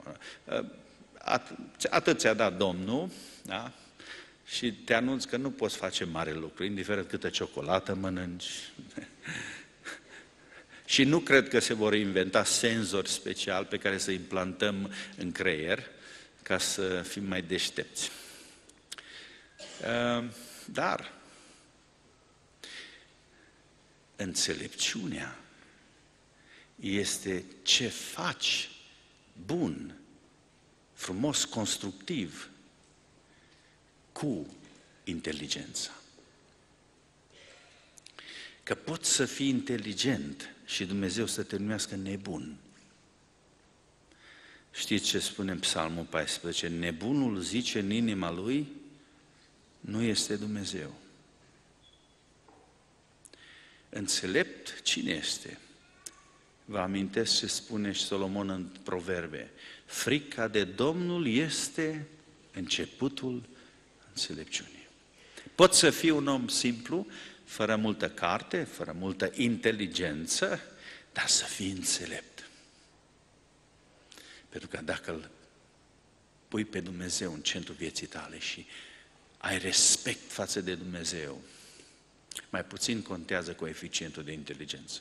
Atât ți-a dat Domnul, da? Și te anunț că nu poți face mare lucru, indiferent câtă ciocolată mănânci. Și nu cred că se vor inventa senzori special pe care să implantăm în creier ca să fim mai deștepți. Dar înțelepciunea este ce faci bun, frumos, constructiv cu inteligența. Că poți să fii inteligent și Dumnezeu să te numească nebun. Știți ce spune în Psalmul paisprezece? Nebunul zice în inima lui, nu este Dumnezeu. Înțelept cine este? Vă amintesc ce spune și Solomon în Proverbe. Frica de Domnul este începutul înțelepciunii. Poți să fii un om simplu, fără multă carte, fără multă inteligență, dar să fii înțelept. Pentru că dacă îl pui pe Dumnezeu în centrul vieții tale și ai respect față de Dumnezeu, mai puțin contează coeficientul de inteligență.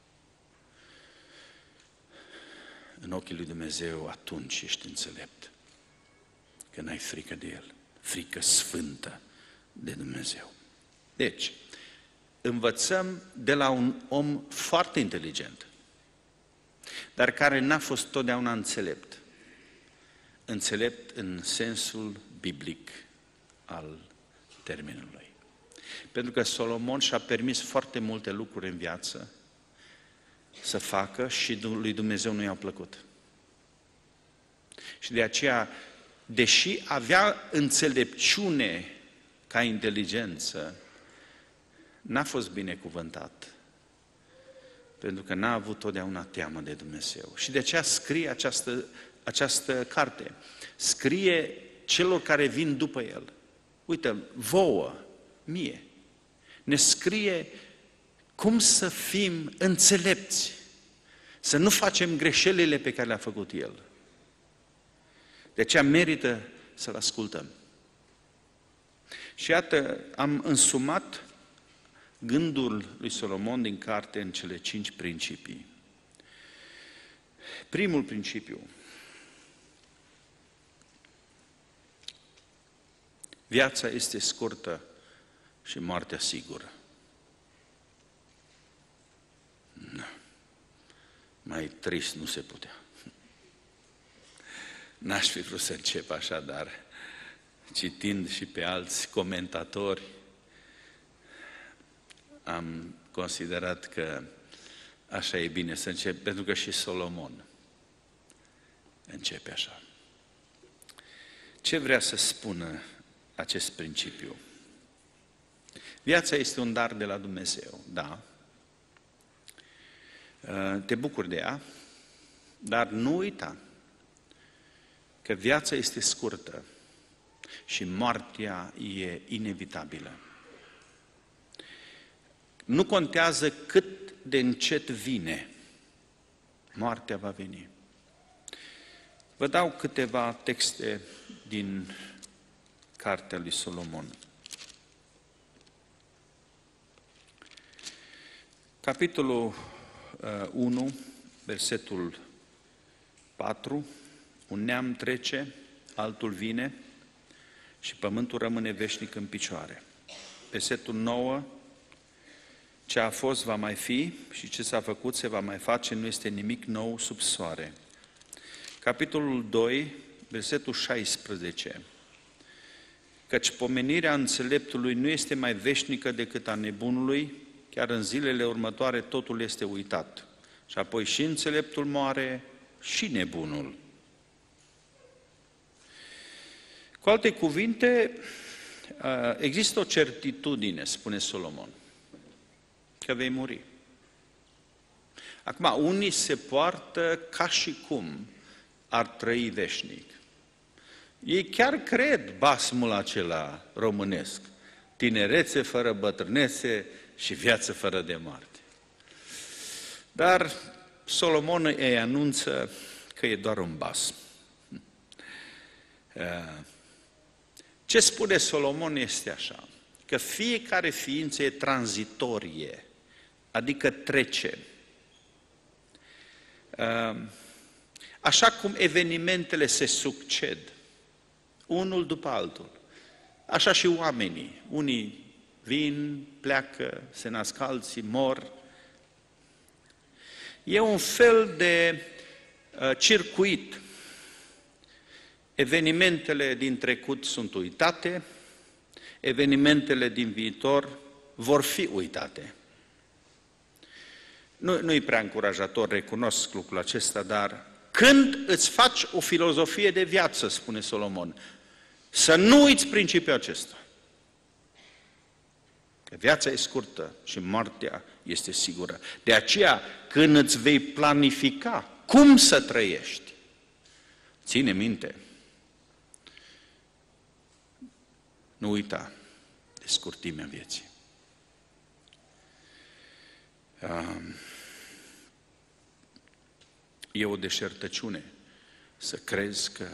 În ochii lui Dumnezeu atunci ești înțelept, că n-ai frică de El, frică sfântă de Dumnezeu. Deci, învățăm de la un om foarte inteligent, dar care n-a fost totdeauna înțelept. Înțelept în sensul biblic al termenului. Pentru că Solomon și-a permis foarte multe lucruri în viață să facă și lui Dumnezeu nu i-a plăcut. Și de aceea, deși avea înțelepciune ca inteligență, n-a fost binecuvântat. Pentru că n-a avut totdeauna teamă de Dumnezeu. Și de aceea scrie această, această carte. Scrie celor care vin după el. Uite, vouă, mie. Ne scrie cum să fim înțelepți. Să nu facem greșelile pe care le-a făcut el. De aceea merită să-l ascultăm. Și iată, am însumat gândul lui Solomon din carte în cele cinci principii. Primul principiu. Viața este scurtă și moartea sigură. Mai trist nu se putea. N-aș fi vrut să încep așa, dar citind și pe alți comentatori, am considerat că așa e bine să încep, pentru că și Solomon începe așa. Ce vrea să spună acest principiu? Viața este un dar de la Dumnezeu, da. Te bucuri de ea, dar nu uita că viața este scurtă și moartea e inevitabilă. Nu contează cât de încet vine, moartea va veni. Vă dau câteva texte din cartea lui Solomon. Capitolul unu, versetul patru, un neam trece, altul vine și pământul rămâne veșnic în picioare. Versetul nouă, ce a fost va mai fi și ce s-a făcut se va mai face, nu este nimic nou sub soare. Capitolul doi, versetul șaisprezece, căci pomenirea înțeleptului nu este mai veșnică decât a nebunului, chiar în zilele următoare totul este uitat. Și apoi și înțeleptul moare și nebunul. Cu alte cuvinte, există o certitudine, spune Solomon, că vei muri. Acum, unii se poartă ca și cum ar trăi veșnic. Ei chiar cred basmul acela românesc, tinerețe fără bătrânețe și viață fără de moarte. Dar Solomon îi anunță că e doar un basm. Ce spune Solomon este așa, că fiecare ființă e tranzitorie, adică trece. Așa cum evenimentele se succed, unul după altul, așa și oamenii. Unii vin, pleacă, se nasc alții, mor. E un fel de uh, circuit. Evenimentele din trecut sunt uitate, evenimentele din viitor vor fi uitate. Nu, nu-i prea încurajator, recunosc lucrul acesta, dar când îți faci o filozofie de viață, spune Solomon, să nu uiți principiul acesta. Că viața e scurtă și moartea este sigură. De aceea, când îți vei planifica cum să trăiești, ține minte, nu uita de scurtimea vieții. E o deșertăciune să crezi că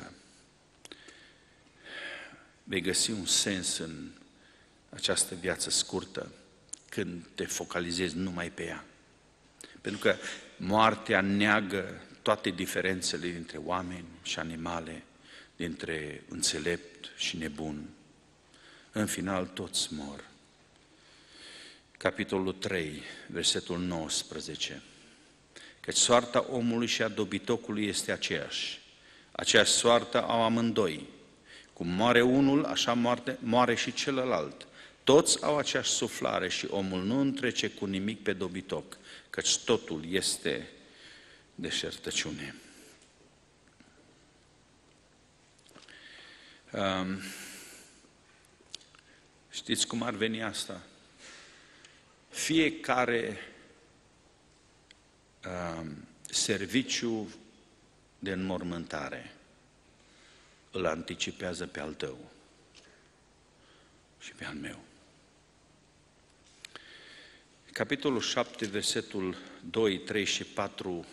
vei găsi un sens în această viață scurtă când te focalizezi numai pe ea. Pentru că moartea neagă toate diferențele dintre oameni și animale, dintre înțelept și nebun. În final, toți mor. Capitolul trei, versetul nouăsprezece. Căci soarta omului și a dobitocului este aceeași. Aceeași soartă au amândoi. Cum moare unul, așa moarte, moare și celălalt. Toți au aceeași suflare și omul nu întrece cu nimic pe dobitoc, căci totul este deșertăciune. Um, știți cum ar veni asta? Fiecare um, serviciu de înmormântare îl anticipează pe al tău și pe al meu. Capitolul șapte, versetul doi, trei și patru,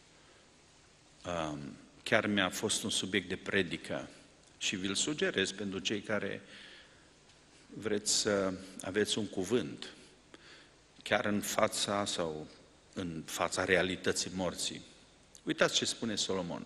um, chiar mi-a fost un subiect de predică și vi-l sugerez pentru cei care vreți să aveți un cuvânt, chiar în fața sau în fața realității morții. Uitați ce spune Solomon.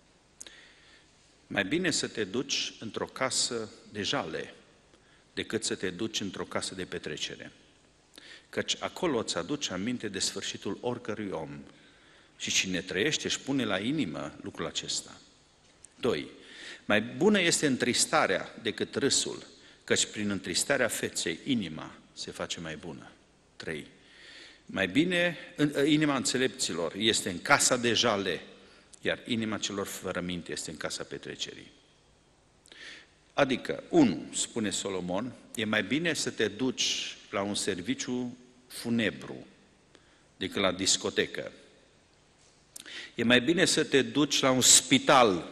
Mai bine să te duci într-o casă de jale decât să te duci într-o casă de petrecere. Căci acolo îți aduce aminte de sfârșitul oricărui om. Și cine trăiește își pune la inimă lucrul acesta. Doi. Mai bună este întristarea decât râsul, căci prin întristarea feței inima se face mai bună. Trei. Mai bine, inima înțelepților este în casa de jale, iar inima celor fără minte este în casa petrecerii. Adică, unu, spune Solomon, e mai bine să te duci la un serviciu funebru decât la discotecă. E mai bine să te duci la un spital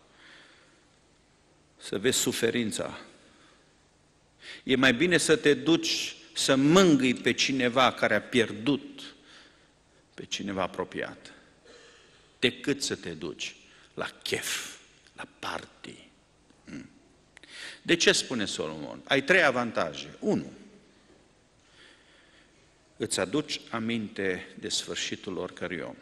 să vezi suferința. E mai bine să te duci să mângâi pe cineva care a pierdut pe cineva apropiat, decât să te duci la chef, la party. De ce spune Solomon? Ai trei avantaje. Unu, îți aduci aminte de sfârșitul oricărui om.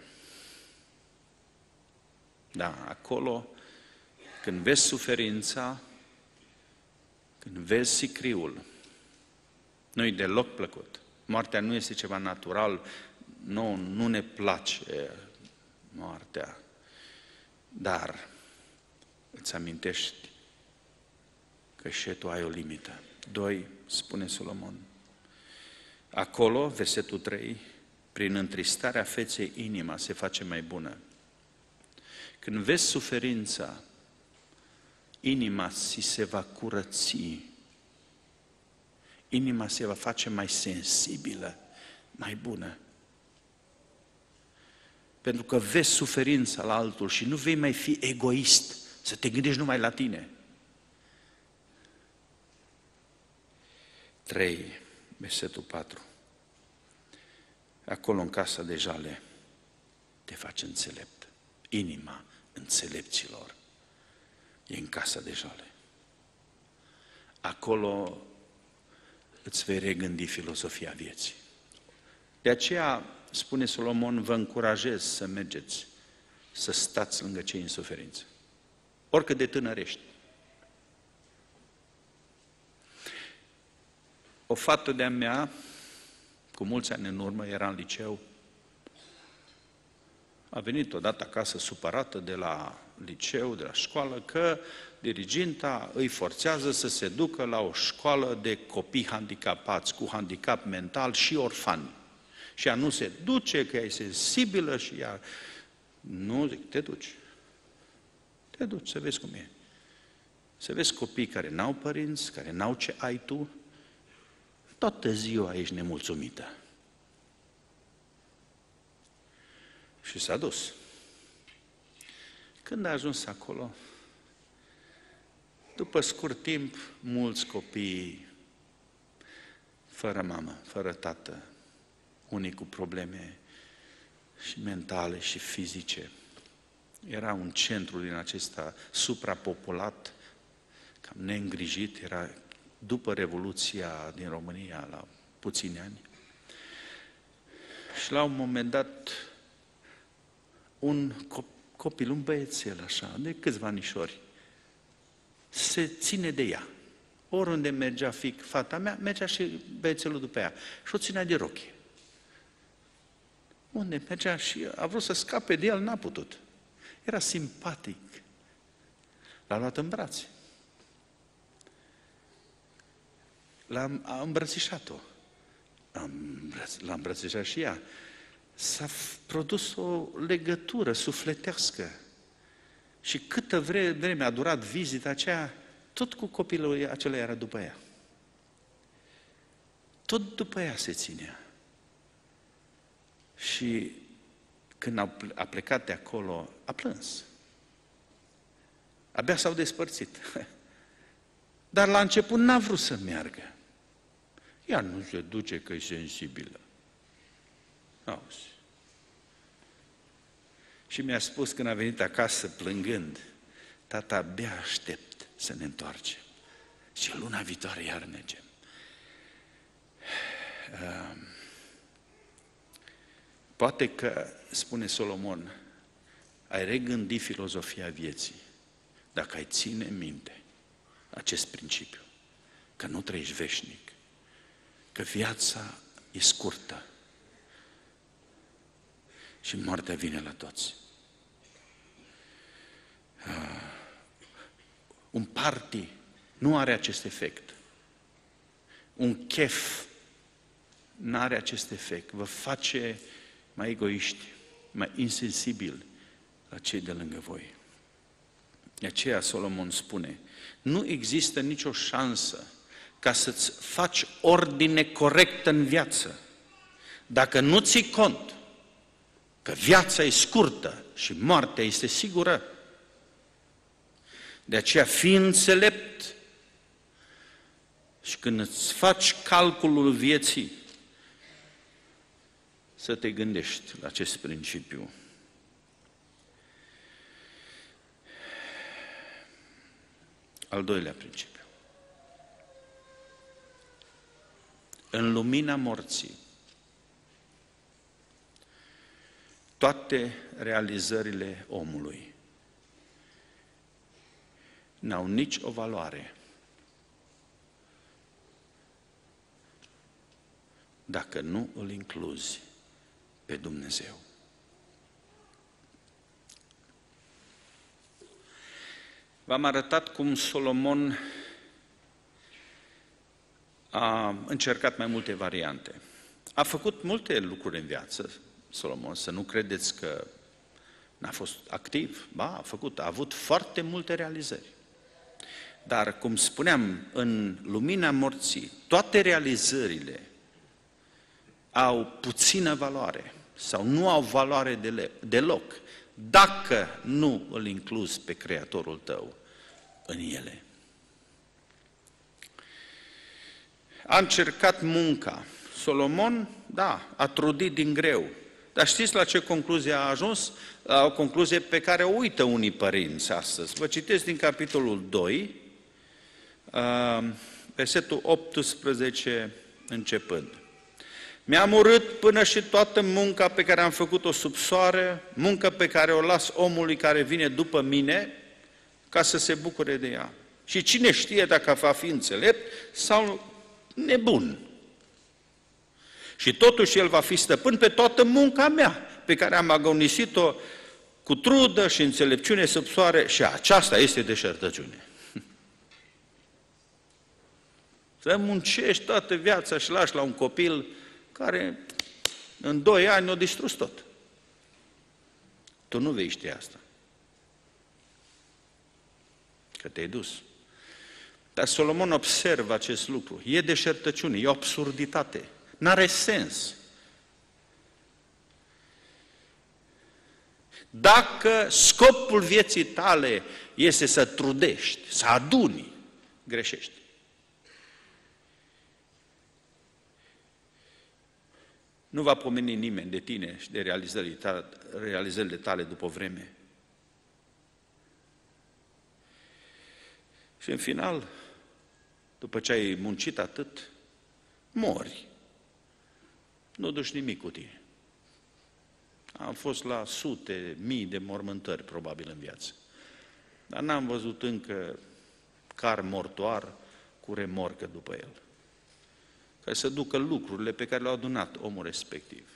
Da, acolo, când vezi suferința, când vezi sicriul, nu-i deloc plăcut. Moartea nu este ceva natural, nu, nu ne place moartea, dar îți amintești că și tu ai o limită. Doi, spune Solomon, acolo, versetul trei, prin întristarea feței inima se face mai bună. Când vezi suferința, inima ți se va curăți, inima se va face mai sensibilă, mai bună. Pentru că vezi suferința la altul și nu vei mai fi egoist, să te gândești numai la tine. Trei, versetul patru. Acolo în casa de jale te faci înțelept. Inima înțelepților e în casa de jale. Acolo îți vei regândi filozofia vieții. De aceea, spune Solomon, vă încurajez să mergeți, să stați lângă cei în suferință. Oricât de tânărești. O fată de-a mea, cu mulți ani în urmă, era în liceu, a venit odată acasă supărată de la liceu, de la școală, că diriginta îi forțează să se ducă la o școală de copii handicapați, cu handicap mental și orfani. Și ea nu se duce, că ea e sensibilă și ea... Nu, zic, te duci. Te duci să vezi cum e. Să vezi copii care n-au părinți, care n-au ce ai tu, toată ziua ești nemulțumită. Și s-a dus. Când a ajuns acolo, după scurt timp, mulți copii fără mamă, fără tată, unii cu probleme și mentale și fizice. Era un centru din acesta suprapopulat, cam neîngrijit, era după Revoluția din România, la puțini ani. Și la un moment dat, un copil, un băiețel așa, de câțiva anișori, se ține de ea. Oriunde mergea fic, fata mea, mergea și băiețelul după ea. Și o ținea de rochie. Unde mergea și a vrut să scape de el, n-a putut. Era simpatic. L-a luat în brațe. L-a a îmbrățișat-o. L-a îmbrățișat și ea. S-a produs o legătură sufletească. Și câtă vreme a durat vizita aceea, tot cu copilul acela era după ea. Tot după ea se ținea. Și când a plecat de acolo, a plâns. Abia s-au despărțit. Dar la început n-a vrut să meargă. Ea nu se duce că e sensibilă. Auzi. Și mi-a spus când a venit acasă plângând, tata, abia aștept să ne întoarcem. Și luna viitoare iar mergem. Uh, poate că, spune Solomon, ai regândi filozofia vieții dacă ai ține minte acest principiu, că nu trăiești veșnic, că viața e scurtă și moartea vine la toți. Uh, un party nu are acest efect. Un chef nu are acest efect. Vă face mai egoiști, mai insensibili la cei de lângă voi. De aceea Solomon spune, nu există nicio șansă ca să-ți faci ordine corectă în viață dacă nu ții cont că viața e scurtă și moartea este sigură. De aceea fii înțelept și când îți faci calculul vieții, să te gândești la acest principiu. Al doilea principiu. În lumina morții, toate realizările omului n-au nici o valoare dacă nu îl incluzi pe Dumnezeu. V-am arătat cum Solomon a încercat mai multe variante. A făcut multe lucruri în viață, Solomon, să nu credeți că n-a fost activ. Ba, a făcut, a avut foarte multe realizări. Dar, cum spuneam, în lumina morții, toate realizările au puțină valoare sau nu au valoare deloc dacă nu îl incluzi pe Creatorul tău în ele. A încercat munca. Solomon, da, a trudit din greu. Dar știți la ce concluzie a ajuns? La o concluzie pe care o uită unii părinți astăzi. Vă citesc din capitolul doi, versetul optsprezece începând. Mi-am urât până și toată munca pe care am făcut-o sub soare, munca pe care o las omului care vine după mine, ca să se bucure de ea. Și cine știe dacă va fi înțelept sau nebun. Și totuși el va fi stăpân pe toată munca mea, pe care am agonisit-o cu trudă și înțelepciune sub soare, și aceasta este deșertăciune. Să muncești toată viața și lași la un copil care în doi ani o distrus tot. Tu nu vei ști asta. Că te-ai dus. Dar Solomon observă acest lucru. E deșertăciune, e absurditate. N-are sens. Dacă scopul vieții tale este să trudești, să aduni, greșești. Nu va pomeni nimeni de tine și de realizările tale, realizările tale după vreme. Și în final, după ce ai muncit atât, mori. Nu duci nimic cu tine. Am fost la sute, mii de mormântări, probabil, în viață. Dar n-am văzut încă car mortoar cu remorcă după el, care să ducă lucrurile pe care le-a adunat omul respectiv.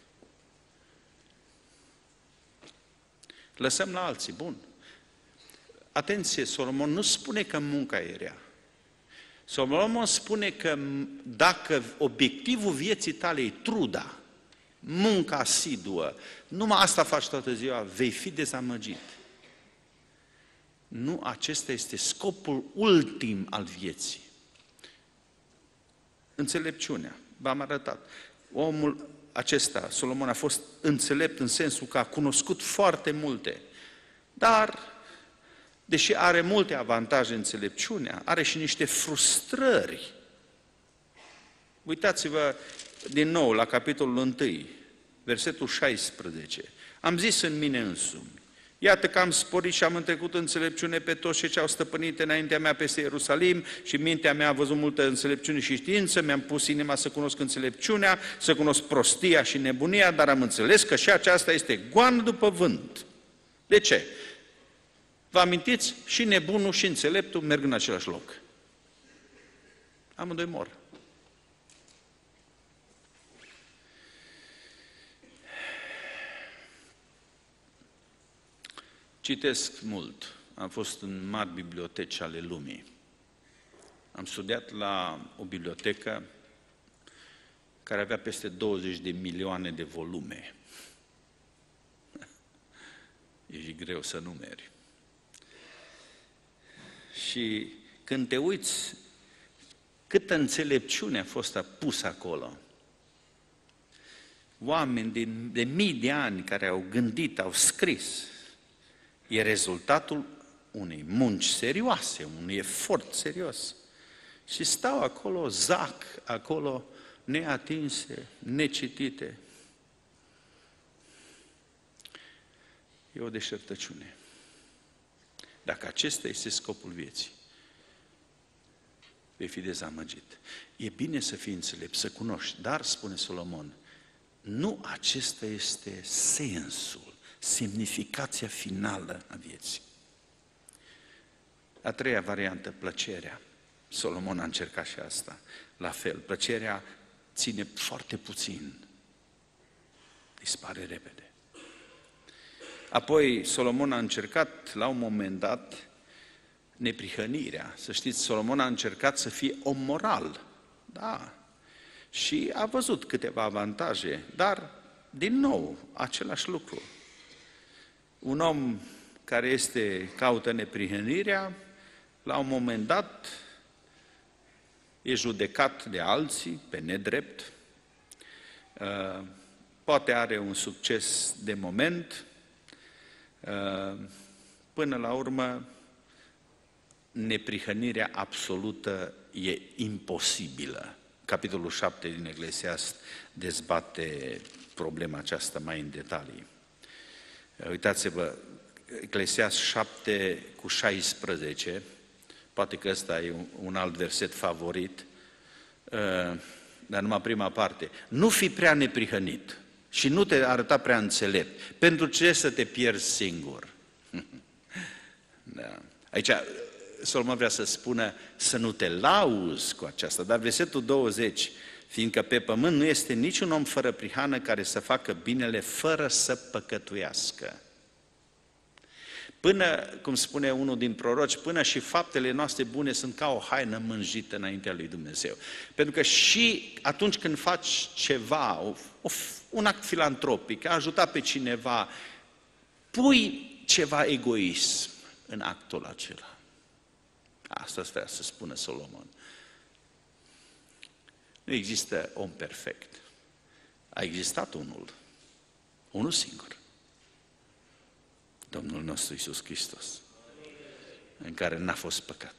Lăsăm la alții, bun. Atenție, Solomon nu spune că munca e rea. Solomon spune că dacă obiectivul vieții tale e truda, munca asiduă, numai asta faci toată ziua, vei fi dezamăgit. Nu, acesta este scopul ultim al vieții. Înțelepciunea, v-am arătat. Omul acesta, Solomon, a fost înțelept în sensul că a cunoscut foarte multe, dar, deși are multe avantaje înțelepciunea, are și niște frustrări. Uitați-vă din nou la capitolul unu, versetul șaisprezece. Am zis în mine însumi, iată că am sporit și am întrecut înțelepciune pe toți cei ce au stăpânit înaintea mea peste Ierusalim și mintea mea a văzut multă înțelepciune și știință, mi-am pus inima să cunosc înțelepciunea, să cunosc prostia și nebunia, dar am înțeles că și aceasta este goană după vânt. De ce? Vă amintiți? Și nebunul și înțeleptul merg în același loc. Amândoi mor. Citesc mult. Am fost în mari biblioteci ale lumii. Am studiat la o bibliotecă care avea peste douăzeci de milioane de volume. E greu să numeri. Și când te uiți câtă înțelepciune a fost pusă acolo, oameni din, de mii de ani care au gândit, au scris, e rezultatul unei munci serioase, unui efort serios. Și stau acolo, zac, acolo, neatinse, necitite. E o deșertăciune. Dacă acesta este scopul vieții, vei fi dezamăgit. E bine să fii înțelept, să cunoști, dar, spune Solomon, nu acesta este sensul, semnificația finală a vieții. A treia variantă, plăcerea. Solomon a încercat și asta. La fel, plăcerea ține foarte puțin, dispare repede. Apoi Solomon a încercat la un moment dat neprihănirea. Să știți, Solomon a încercat să fie om moral, da, și a văzut câteva avantaje, dar, din nou, același lucru. Un om care este, caută neprihănirea, la un moment dat e judecat de alții pe nedrept, poate are un succes de moment, până la urmă neprihănirea absolută e imposibilă. Capitolul șapte din Eclesiast dezbate problema aceasta mai în detalii. Uitați-vă, Eclesiast șapte cu șaisprezece, poate că ăsta e un alt verset favorit, dar numai prima parte. Nu fi prea neprihănit și nu te arăta prea înțelept. Pentru ce să te pierzi singur? Da. Aici Solomon vrea să spună să nu te lauzi cu aceasta, dar versetul douăzeci, fiindcă pe pământ nu este niciun om fără prihană care să facă binele fără să păcătuiască. Până, cum spune unul din proroci, până și faptele noastre bune sunt ca o haină mânjită înaintea lui Dumnezeu. Pentru că și atunci când faci ceva, o, o, un act filantropic, a ajutat pe cineva, pui ceva egoism în actul acela. Asta vrea să spună Solomon. Nu există om perfect. A existat unul, unul singur. Domnul nostru Iisus Hristos, în care n-a fost păcat.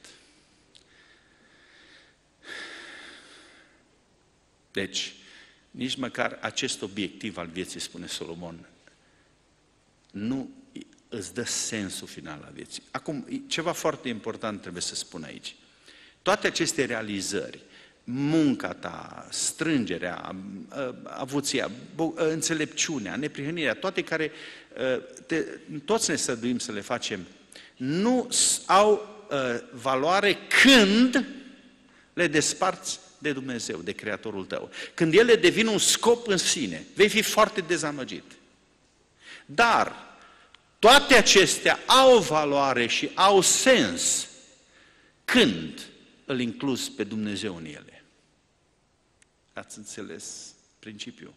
Deci, nici măcar acest obiectiv al vieții, spune Solomon, nu îți dă sensul final al vieții. Acum, ceva foarte important trebuie să spun aici. Toate aceste realizări, munca ta, strângerea, avuția, înțelepciunea, neprihănirea, toate care te, toți ne străduim să le facem, nu au valoare când le desparți de Dumnezeu, de Creatorul tău. Când ele devin un scop în sine, vei fi foarte dezamăgit. Dar toate acestea au valoare și au sens când îl incluzi pe Dumnezeu în ele. Ați înțeles principiul?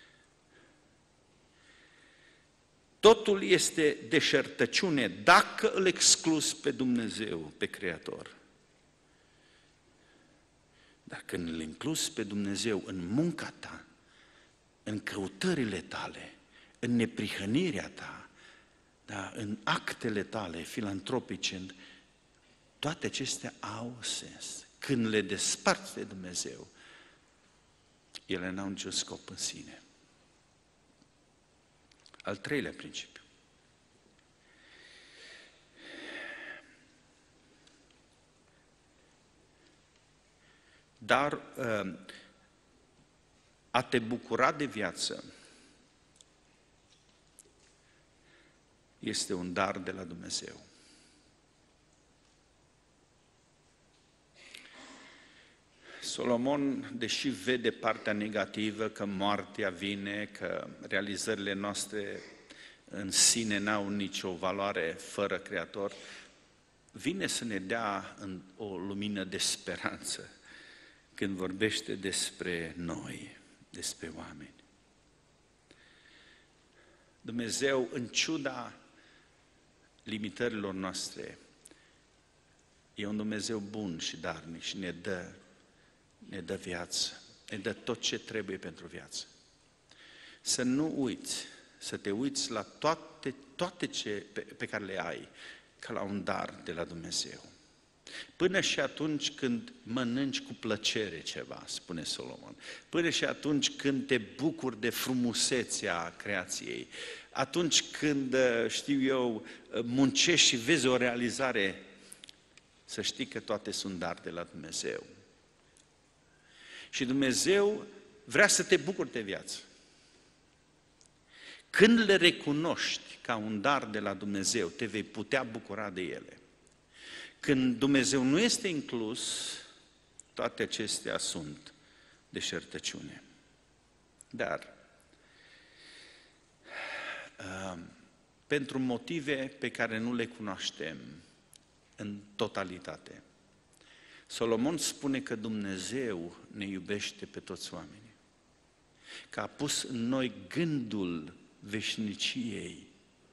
Totul este deșertăciune dacă îl excluzi pe Dumnezeu, pe Creator. Dar când îl incluzi pe Dumnezeu în munca ta, în căutările tale, în neprihănirea ta, da, în actele tale filantropice, toate acestea au sens. Când le desparți de Dumnezeu, ele n-au niciun scop în sine. Al treilea principiu. Dar a te bucura de viață este un dar de la Dumnezeu. Solomon, deși vede partea negativă, că moartea vine, că realizările noastre în sine n-au nicio valoare fără Creator, vine să ne dea în o lumină de speranță când vorbește despre noi, despre oameni. Dumnezeu, în ciuda limitărilor noastre, e un Dumnezeu bun și darnic și ne dă, ne dă viață, ne dă tot ce trebuie pentru viață. Să nu uiți, să te uiți la toate, toate ce, pe, pe care le ai, ca la un dar de la Dumnezeu. Până și atunci când mănânci cu plăcere ceva, spune Solomon, până și atunci când te bucuri de frumusețea creației, atunci când, știu eu, muncești și vezi o realizare, să știi că toate sunt dar de la Dumnezeu. Și Dumnezeu vrea să te bucuri de viață. Când le recunoști ca un dar de la Dumnezeu, te vei putea bucura de ele. Când Dumnezeu nu este inclus, toate acestea sunt deșertăciune. Dar, uh, pentru motive pe care nu le cunoaștem în totalitate, Solomon spune că Dumnezeu ne iubește pe toți oamenii, că a pus în noi gândul veșniciei,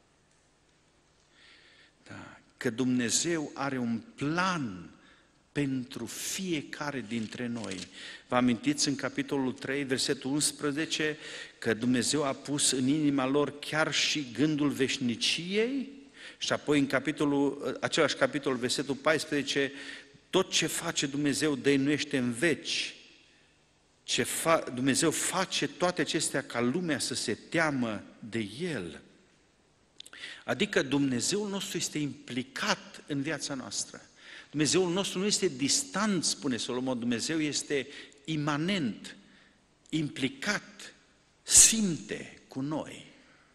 da, că Dumnezeu are un plan pentru fiecare dintre noi. Vă amintiți în capitolul trei, versetul unsprezece, că Dumnezeu a pus în inima lor chiar și gândul veșniciei? Și apoi în capitolul, același capitol, versetul paisprezece, tot ce face Dumnezeu dăinuiește în veci. Ce fa, Dumnezeu face toate acestea ca lumea să se teamă de El. Adică Dumnezeul nostru este implicat în viața noastră. Dumnezeul nostru nu este distant, spune Solomon, Dumnezeu este imanent, implicat, simte cu noi.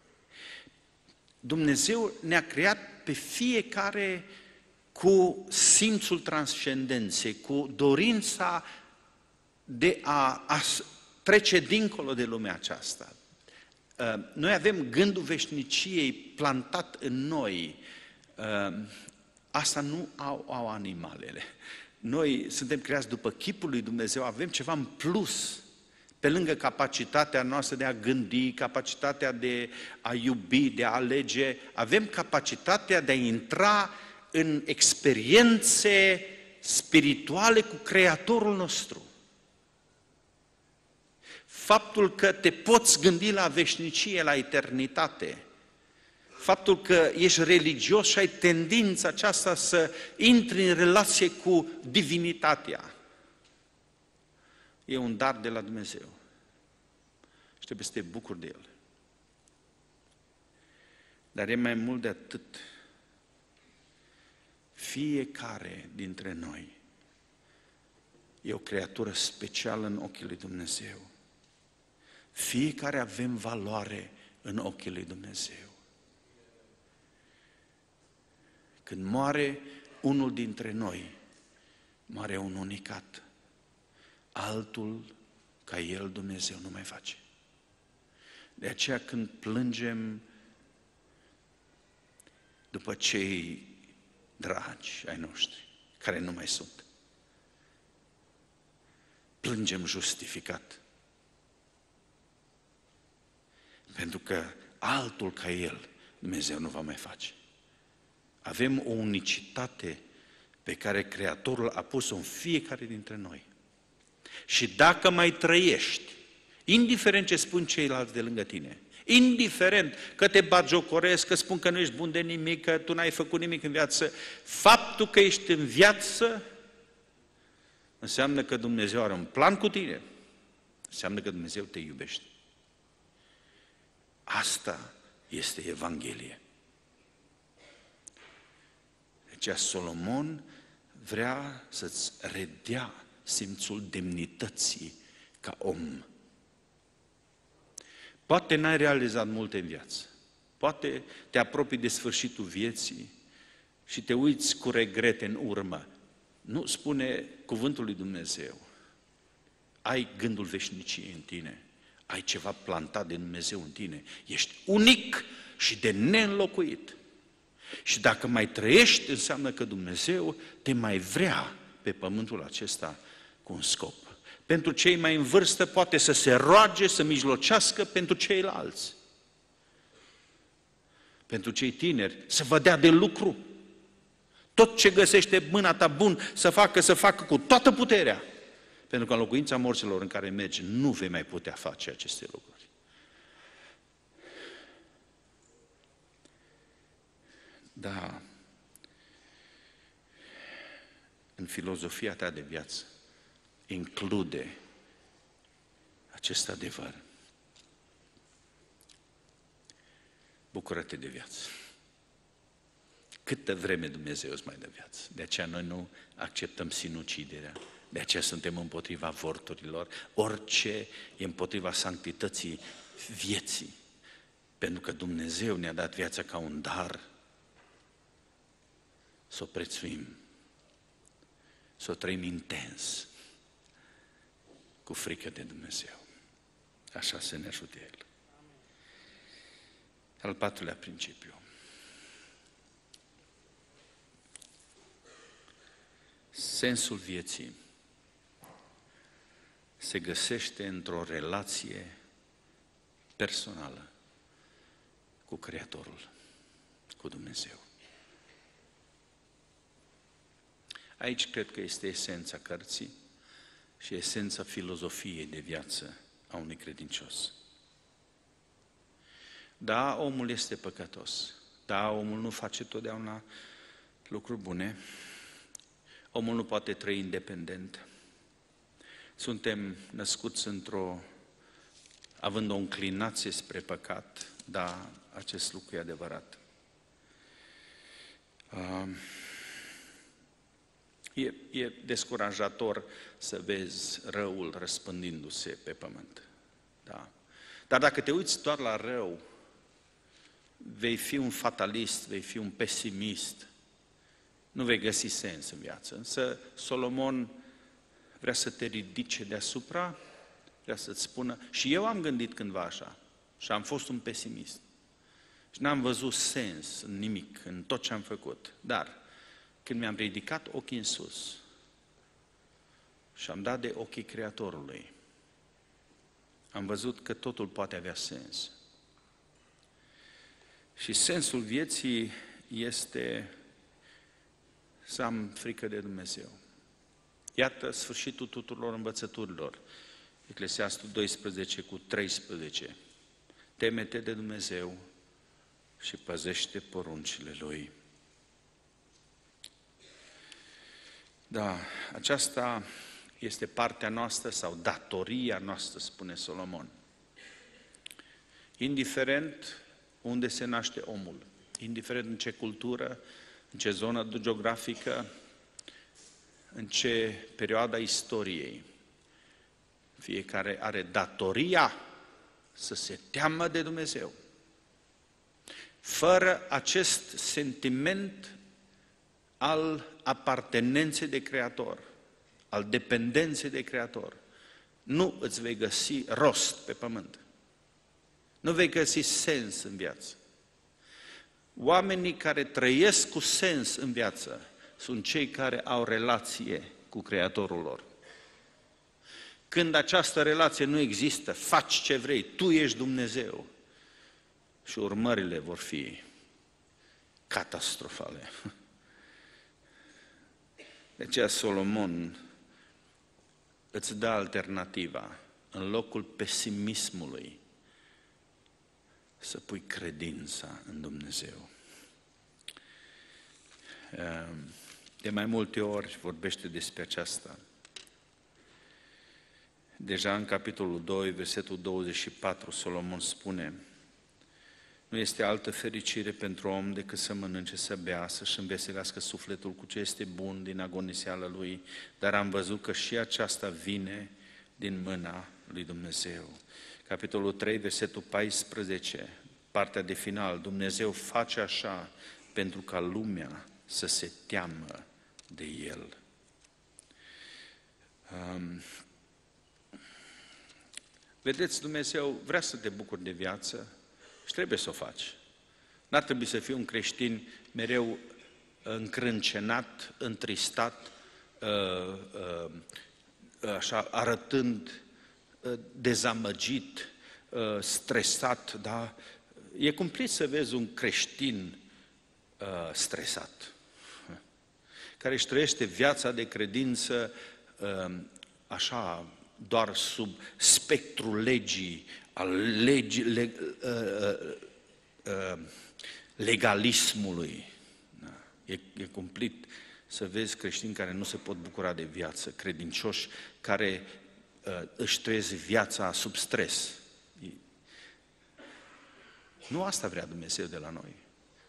Dumnezeu ne-a creat pe fiecare cu simțul transcendenței, cu dorința de a, a trece dincolo de lumea aceasta. Noi avem gândul veșniciei plantat în noi. Asta nu au, au animalele. Noi suntem creați după chipul lui Dumnezeu, avem ceva în plus, pe lângă capacitatea noastră de a gândi, capacitatea de a iubi, de a alege, avem capacitatea de a intra în experiențe spirituale cu Creatorul nostru. Faptul că te poți gândi la veșnicie, la eternitate, faptul că ești religios și ai tendința aceasta să intri în relație cu divinitatea, e un dar de la Dumnezeu și trebuie să te bucuri de el. Dar e mai mult de atât. Fiecare dintre noi e o creatură specială în ochii lui Dumnezeu. Fiecare avem valoare în ochii lui Dumnezeu. Când moare unul dintre noi, moare un unicat. Altul ca el Dumnezeu nu mai face. De aceea când plângem după cei dragi ai noștri, care nu mai sunt, plângem justificat. Pentru că altul ca el Dumnezeu nu va mai face. Avem o unicitate pe care Creatorul a pus-o în fiecare dintre noi. Și dacă mai trăiești, indiferent ce spun ceilalți de lângă tine, indiferent că te bagiocoresc, că spun că nu ești bun de nimic, că tu n-ai făcut nimic în viață, faptul că ești în viață înseamnă că Dumnezeu are un plan cu tine, înseamnă că Dumnezeu te iubește. Asta este Evanghelie. Deci Solomon vrea să-ți redea simțul demnității ca om. Poate n-ai realizat multe în viață, poate te apropii de sfârșitul vieții și te uiți cu regrete în urmă. Nu spune cuvântul lui Dumnezeu. Ai gândul veșniciei în tine, ai ceva plantat de Dumnezeu în tine, ești unic și de neînlocuit. Și dacă mai trăiești, înseamnă că Dumnezeu te mai vrea pe pământul acesta cu un scop. Pentru cei mai în vârstă poate să se roage, să mijlocească pentru ceilalți. Pentru cei tineri să vă dea de lucru. Tot ce găsește mâna ta bun să facă, să facă cu toată puterea. Pentru că în locuința morților în care mergi nu vei mai putea face aceste lucruri. Da, în filozofia ta de viață include acest adevăr. Bucură-te de viață. Câtă vreme Dumnezeu îți mai dă viață. De aceea noi nu acceptăm sinuciderea, De aceea suntem împotriva avorturilor, orice e împotriva sanctității vieții. Pentru că Dumnezeu ne-a dat viața ca un dar, să o prețuim, să o trăim intens, cu frică de Dumnezeu. Așa să ne ajute El. Al patrulea principiu. Sensul vieții se găsește într-o relație personală cu Creatorul, cu Dumnezeu. Aici cred că este esența cărții și esența filozofiei de viață a unui credincios. Da, omul este păcătos. Da, omul nu face totdeauna lucruri bune. Omul nu poate trăi independent. Suntem născuți într-o, având o înclinație spre păcat, da, acest lucru e adevărat. E, e descurajator să vezi răul răspândindu-se pe pământ. Da. Dar dacă te uiți doar la rău, vei fi un fatalist, vei fi un pesimist, nu vei găsi sens în viață. Însă Solomon vrea să te ridice deasupra, vrea să-ți spună, și eu am gândit cândva așa, și am fost un pesimist. Și n-am văzut sens în nimic, în tot ce am făcut. Dar, când mi-am ridicat ochii în sus și am dat de ochii Creatorului, am văzut că totul poate avea sens. Și sensul vieții este să am frică de Dumnezeu. Iată sfârșitul tuturor învățăturilor. Eclesiastul doisprezece cu treisprezece. Teme-te de Dumnezeu și păzește poruncile Lui. Da, aceasta este partea noastră sau datoria noastră, spune Solomon. Indiferent unde se naște omul, indiferent în ce cultură, în ce zonă geografică, în ce perioada istoriei, fiecare are datoria să se teamă de Dumnezeu. Fără acest sentiment al apartenenței de Creator, al dependenței de Creator, nu îți vei găsi rost pe pământ. Nu vei găsi sens în viață. Oamenii care trăiesc cu sens în viață sunt cei care au relație cu Creatorul lor. Când această relație nu există, faci ce vrei, tu ești Dumnezeu și urmările vor fi catastrofale. De aceea Solomon îți dă alternativa, în locul pesimismului, să pui credința în Dumnezeu. De mai multe ori vorbește despre aceasta. Deja în capitolul doi, versetul douăzeci și patru, Solomon spune: nu este altă fericire pentru om decât să mănânce, să bea, să-și înveselească sufletul cu ce este bun din agoniseala lui, dar am văzut că și aceasta vine din mâna lui Dumnezeu. Capitolul trei, versetul paisprezece, partea de final: Dumnezeu face așa pentru ca lumea să se teamă de El. Um, vedeți, Dumnezeu vrea să te bucuri de viață și trebuie să o faci. N-ar trebui să fii un creștin mereu încrâncenat, întristat, așa, arătând dezamăgit, stresat, da? E cumplit să vezi un creștin stresat, care își trăiește viața de credință așa, doar sub spectrul legii, al legi, leg, uh, uh, legalismului. Da. E, e cumplit să vezi creștini care nu se pot bucura de viață, credincioși care uh, își trăiesc viața sub stres. Nu asta vrea Dumnezeu de la noi.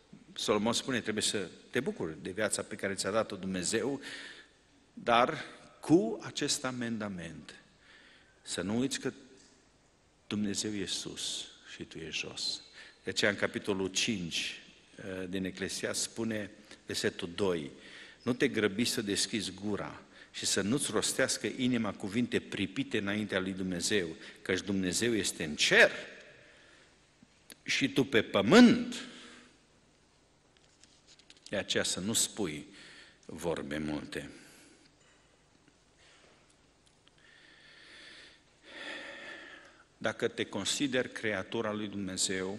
Solomon spune, trebuie să te bucuri de viața pe care ți-a dat-o Dumnezeu, dar cu acest amendament, să nu uiți că Dumnezeu e sus și tu ești jos. De aceea în capitolul cinci din Eclesiast spune versetul doi, nu te grăbi să deschizi gura și să nu-ți rostească inima cuvinte pripite înaintea lui Dumnezeu, căci Dumnezeu este în cer și tu pe pământ. De aceea să nu spui vorbe multe. Dacă te consideri creator al lui Dumnezeu,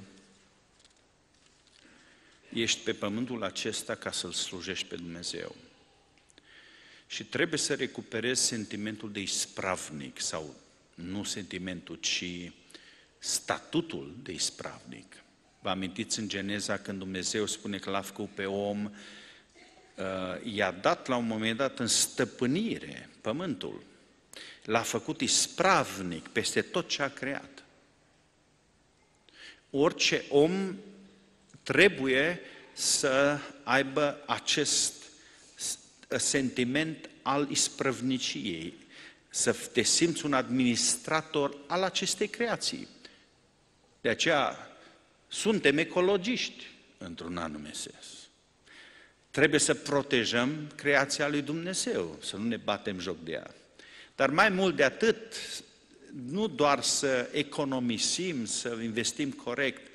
ești pe pământul acesta ca să-L slujești pe Dumnezeu. Și trebuie să recuperezi sentimentul de ispravnic, sau nu sentimentul, ci statutul de ispravnic. Vă amintiți în Geneza când Dumnezeu spune că l-a făcut pe om, i-a dat la un moment dat în stăpânire pământul. L-a făcut ispravnic peste tot ce a creat. Orice om trebuie să aibă acest sentiment al isprăvniciei, să te simți un administrator al acestei creații. De aceea suntem ecologiști într-un anume sens. Trebuie să protejăm creația lui Dumnezeu, să nu ne batem joc de ea. Dar mai mult de atât, nu doar să economisim, să investim corect,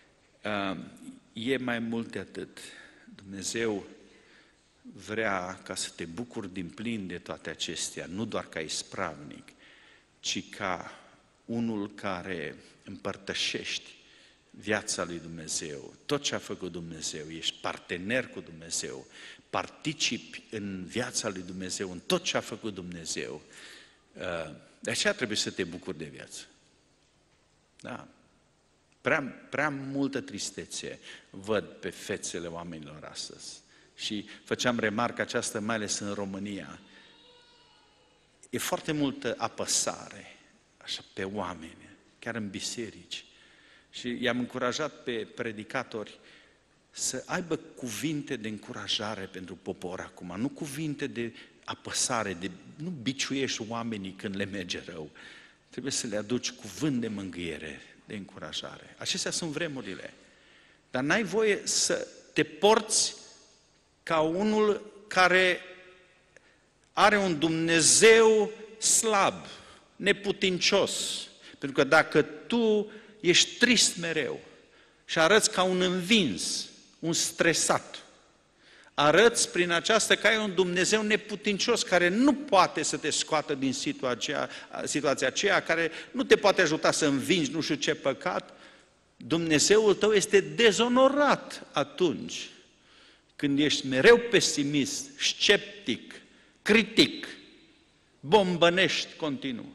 e mai mult de atât. Dumnezeu vrea ca să te bucuri din plin de toate acestea, nu doar ca ispravnic, ci ca unul care împărtășești viața lui Dumnezeu, tot ce a făcut Dumnezeu, ești partener cu Dumnezeu, participi în viața lui Dumnezeu, în tot ce a făcut Dumnezeu. De aceea trebuie să te bucuri de viață. Da. Prea, prea multă tristețe văd pe fețele oamenilor astăzi. Și făceam remarcă aceasta mai ales în România. E foarte multă apăsare așa, pe oameni, chiar în biserici. Și i-am încurajat pe predicatori să aibă cuvinte de încurajare pentru popor acum, nu cuvinte de apăsare, de nu biciuiești oamenii când le merge rău. Trebuie să le aduci cuvânt de mângâiere, de încurajare. Acestea sunt vremurile. Dar n-ai voie să te porți ca unul care are un Dumnezeu slab, neputincios. Pentru că dacă tu ești trist mereu și arăți ca un învins, un stresat, arăți prin aceasta că ai un Dumnezeu neputincios care nu poate să te scoată din situația, situația aceea, care nu te poate ajuta să învingi nu știu ce păcat, Dumnezeul tău este dezonorat atunci când ești mereu pesimist, sceptic, critic, bombănești continuu.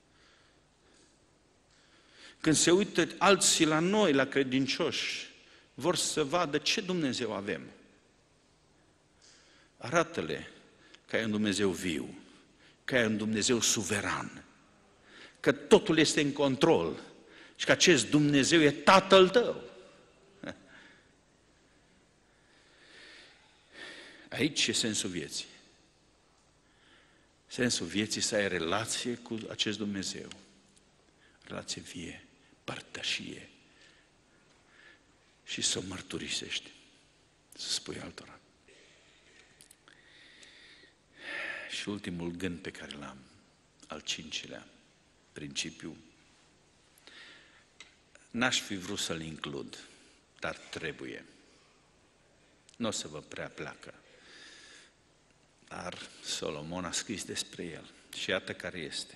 Când se uită alții la noi, la credincioși, vor să vadă ce Dumnezeu avem. Arată-le că ai un Dumnezeu viu, că ai un Dumnezeu suveran, că totul este în control și că acest Dumnezeu e Tatăl tău. Aici e sensul vieții. Sensul vieții să ai relație cu acest Dumnezeu. Relație vie, părtășie și să o mărturisești, să spui altora. Și ultimul gând pe care l-am, al cincilea principiu, n-aș fi vrut să-l includ, dar trebuie. Nu o să vă prea placă, dar Solomon a scris despre el și iată care este.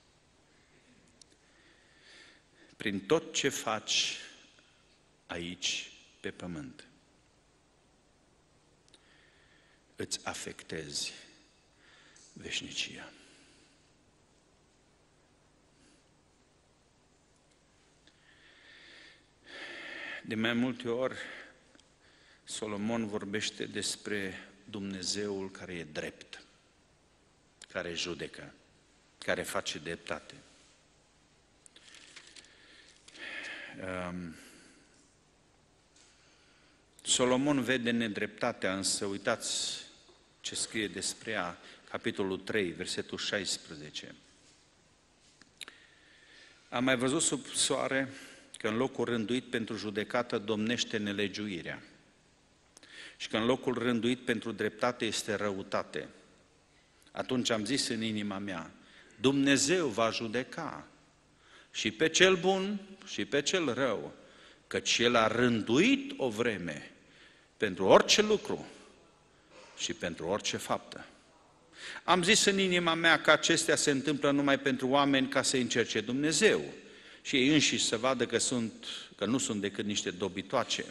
Prin tot ce faci aici pe pământ, îți afectezi veșnicia. De mai multe ori, Solomon vorbește despre Dumnezeul care e drept, care judecă, care face dreptate. Um, Solomon vede nedreptatea, însă uitați ce scrie despre ea, capitolul trei, versetul șaisprezece. Am mai văzut sub soare că în locul rânduit pentru judecată domnește nelegiuirea și că în locul rânduit pentru dreptate este răutate. Atunci am zis în inima mea, Dumnezeu va judeca și pe cel bun și pe cel rău, căci El a rânduit o vreme pentru orice lucru și pentru orice faptă. Am zis în inima mea că acestea se întâmplă numai pentru oameni ca să încerce Dumnezeu și ei înșiși să vadă că, sunt, că nu sunt decât niște dobitoace.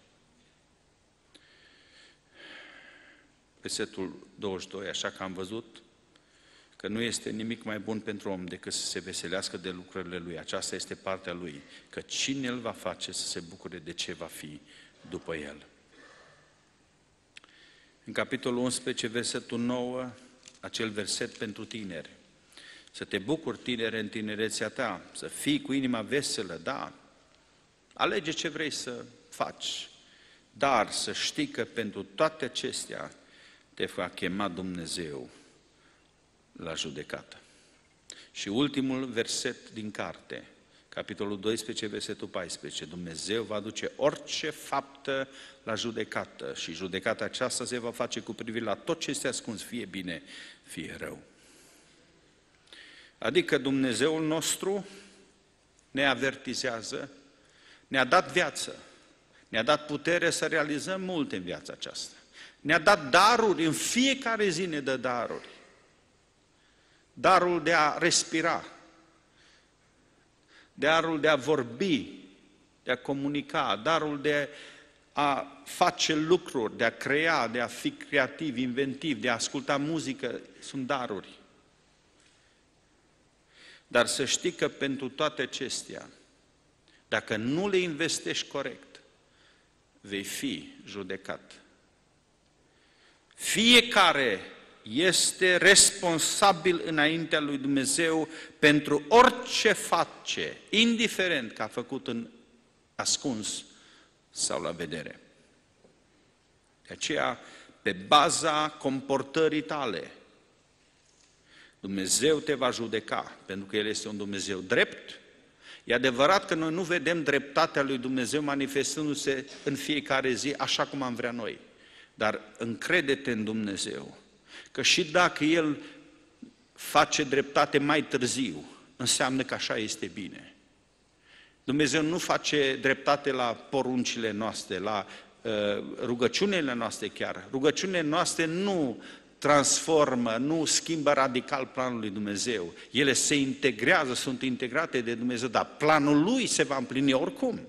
Versetul douăzeci și doi, așa că am văzut că nu este nimic mai bun pentru om decât să se veselească de lucrările lui. Aceasta este partea lui, că cine îl va face să se bucure de ce va fi după el. În capitolul unsprezece, versetul nouă, acel verset pentru tineri. Să te bucuri, tinere, în tinerețea ta, să fii cu inima veselă, da, alege ce vrei să faci, dar să știi că pentru toate acestea te va chema Dumnezeu la judecată. Și ultimul verset din carte, capitolul doisprezece, versetul paisprezece, Dumnezeu va duce orice faptă la judecată și judecata aceasta se va face cu privire la tot ce este ascuns, fie bine, fie rău. Adică Dumnezeul nostru ne avertizează, ne-a dat viață, ne-a dat putere să realizăm multe în viața aceasta. Ne-a dat daruri, în fiecare zi ne dă daruri. Darul de a respira, darul de a vorbi, de a comunica, darul de a face lucruri, de a crea, de a fi creativ, inventiv, de a asculta muzică, sunt daruri. Dar să știi că pentru toate acestea, dacă nu le investești corect, vei fi judecat. Fiecare este responsabil înaintea lui Dumnezeu pentru orice face, indiferent că a făcut în ascuns sau la vedere. De aceea, pe baza comportării tale, Dumnezeu te va judeca, pentru că El este un Dumnezeu drept. E adevărat că noi nu vedem dreptatea lui Dumnezeu manifestându-se în fiecare zi așa cum am vrea noi, dar încrede-te în Dumnezeu, că și dacă El face dreptate mai târziu, înseamnă că așa este bine. Dumnezeu nu face dreptate la poruncile noastre, la uh, rugăciunile noastre chiar. Rugăciunile noastre nu transformă, nu schimbă radical planul lui Dumnezeu. Ele se integrează, sunt integrate de Dumnezeu, dar planul Lui se va împlini oricum.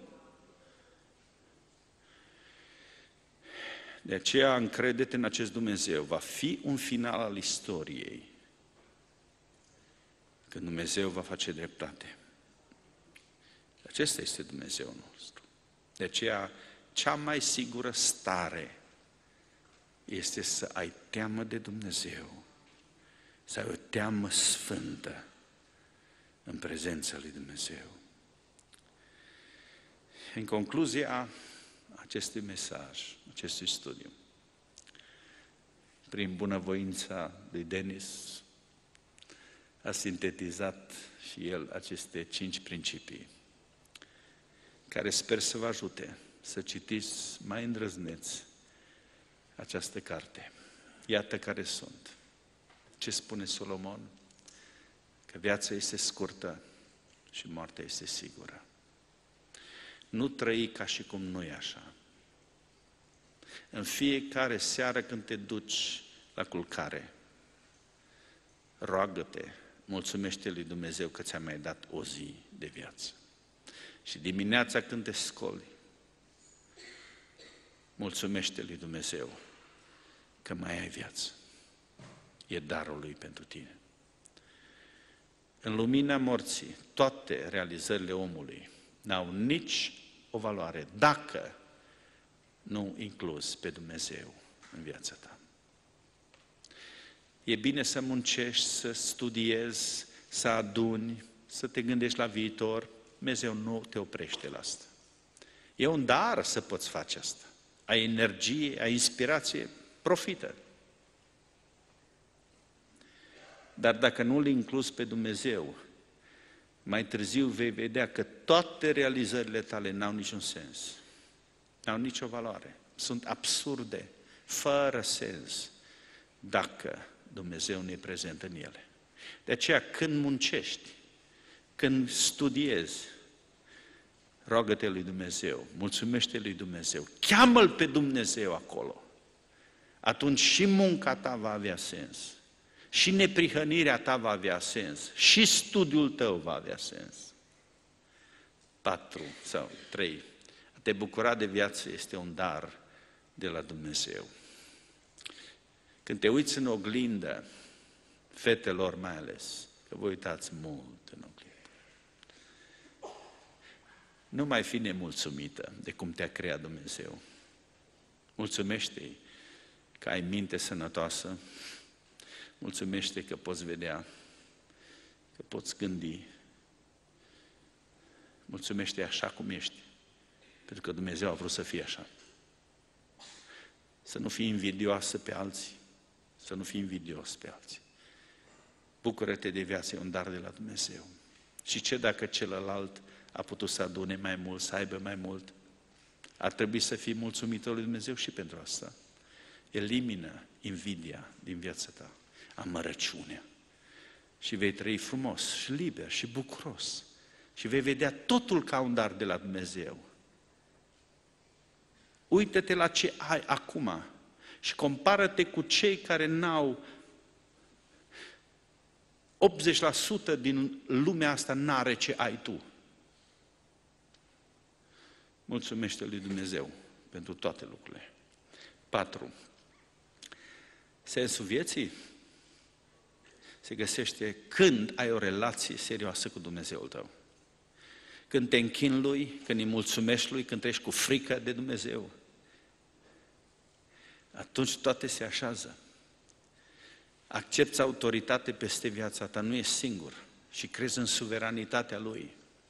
De aceea încrede-te în acest Dumnezeu. Va fi un final al istoriei, când Dumnezeu va face dreptate. Acesta este Dumnezeul nostru. De aceea, cea mai sigură stare este să ai teamă de Dumnezeu, să ai o teamă sfântă în prezența lui Dumnezeu. În concluzia acestui mesaj, acestui studiu, prin bunăvoința lui Denis, a sintetizat și el aceste cinci principii, care sper să vă ajute să citiți mai îndrăzneți această carte. Iată care sunt. Ce spune Solomon? Că viața este scurtă și moartea este sigură. Nu trăi ca și cum nu e așa. În fiecare seară când te duci la culcare, roagă-te, mulțumește lui Dumnezeu că ți-a mai dat o zi de viață. Și dimineața când te scoli, mulțumește lui Dumnezeu că mai ai viață. E darul Lui pentru tine. În lumina morții, toate realizările omului n-au nici o valoare dacă nu incluzi pe Dumnezeu în viața ta. E bine să muncești, să studiezi, să aduni, să te gândești la viitor. Dumnezeu nu te oprește la asta. E un dar să poți face asta. Ai energie, ai inspirație, profită. Dar dacă nu îl incluzi pe Dumnezeu, mai târziu vei vedea că toate realizările tale n-au niciun sens, n-au nicio valoare, sunt absurde, fără sens, dacă Dumnezeu nu e prezent în ele. De aceea, când muncești, când studiezi, roagă-te lui Dumnezeu, mulțumește lui Dumnezeu, cheamă-L pe Dumnezeu acolo. Atunci și munca ta va avea sens, și neprihănirea ta va avea sens, și studiul tău va avea sens. Patru sau trei. A te bucura de viață este un dar de la Dumnezeu. Când te uiți în oglindă, fetelor mai ales, că vă uitați mult în oglindă, nu mai fi nemulțumită de cum te-a creat Dumnezeu. Mulțumește-i că ai minte sănătoasă, mulțumește că poți vedea, că poți gândi, mulțumește așa cum ești, pentru că Dumnezeu a vrut să fie așa. Să nu fii invidioasă pe alții, să nu fii invidios pe alții. Bucură-te de viață, e un dar de la Dumnezeu. Și ce dacă celălalt a putut să adune mai mult, să aibă mai mult? Ar trebui să fii mulțumită lui Dumnezeu și pentru asta. Elimină invidia din viața ta, amărăciunea. Și vei trăi frumos și liber și bucuros. Și vei vedea totul ca un dar de la Dumnezeu. Uită-te la ce ai acum și compară-te cu cei care n-au. optzeci la sută din lumea asta n-are ce ai tu. Mulțumește lui Dumnezeu pentru toate lucrurile. Patru. Sensul vieții se găsește când ai o relație serioasă cu Dumnezeul tău. Când te închini Lui, când îi mulțumești Lui, când treci cu frică de Dumnezeu. Atunci toate se așează. Accepți autoritate peste viața ta, nu ești singur și crezi în suveranitatea Lui.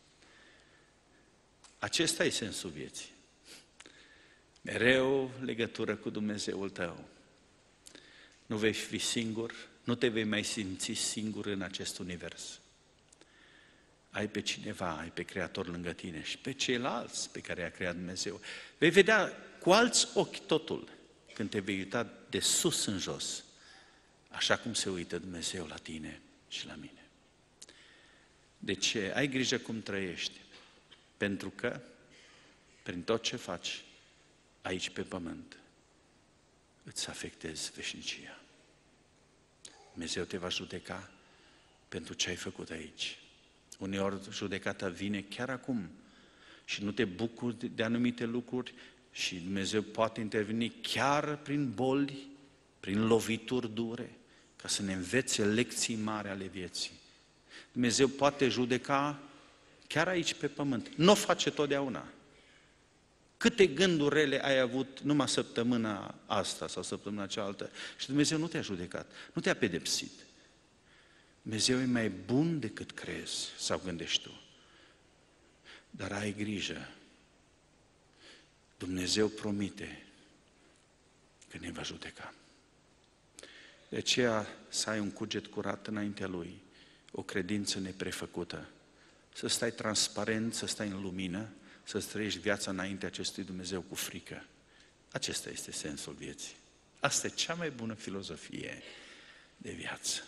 Acesta e sensul vieții. Mereu legătură cu Dumnezeul tău. Nu vei fi singur, nu te vei mai simți singur în acest univers. Ai pe cineva, ai pe Creator lângă tine și pe ceilalți pe care i-a creat Dumnezeu. Vei vedea cu alți ochi totul când te vei uita de sus în jos, așa cum se uită Dumnezeu la tine și la mine. De ce? Ai grijă cum trăiești, pentru că prin tot ce faci aici pe pământ îți afectezi veșnicia. Dumnezeu te va judeca pentru ce ai făcut aici. Uneori judecata vine chiar acum și nu te bucuri de anumite lucruri și Dumnezeu poate interveni chiar prin boli, prin lovituri dure, ca să ne învețe lecții mari ale vieții. Dumnezeu poate judeca chiar aici pe pământ. Nu o face totdeauna. Câte gânduri rele ai avut numai săptămâna asta sau săptămâna cealaltă și Dumnezeu nu te-a judecat, nu te-a pedepsit. Dumnezeu e mai bun decât crezi sau gândești tu. Dar ai grijă. Dumnezeu promite că ne va judeca. De aceea să ai un cuget curat înaintea Lui, o credință neprefăcută, să stai transparent, să stai în lumină, să-ți trăiești viața înaintea acestui Dumnezeu cu frică. Acesta este sensul vieții. Asta e cea mai bună filozofie de viață.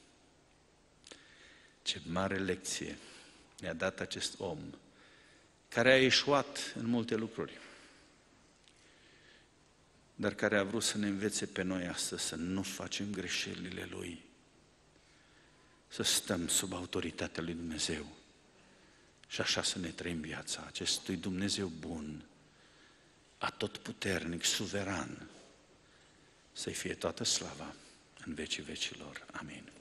Ce mare lecție ne-a dat acest om, care a eșuat în multe lucruri, dar care a vrut să ne învețe pe noi astăzi să nu facem greșelile Lui, să stăm sub autoritatea lui Dumnezeu și așa să ne trăim viața acestui Dumnezeu bun, atotputernic, suveran, să-i fie toată slava în vecii vecilor. Amin.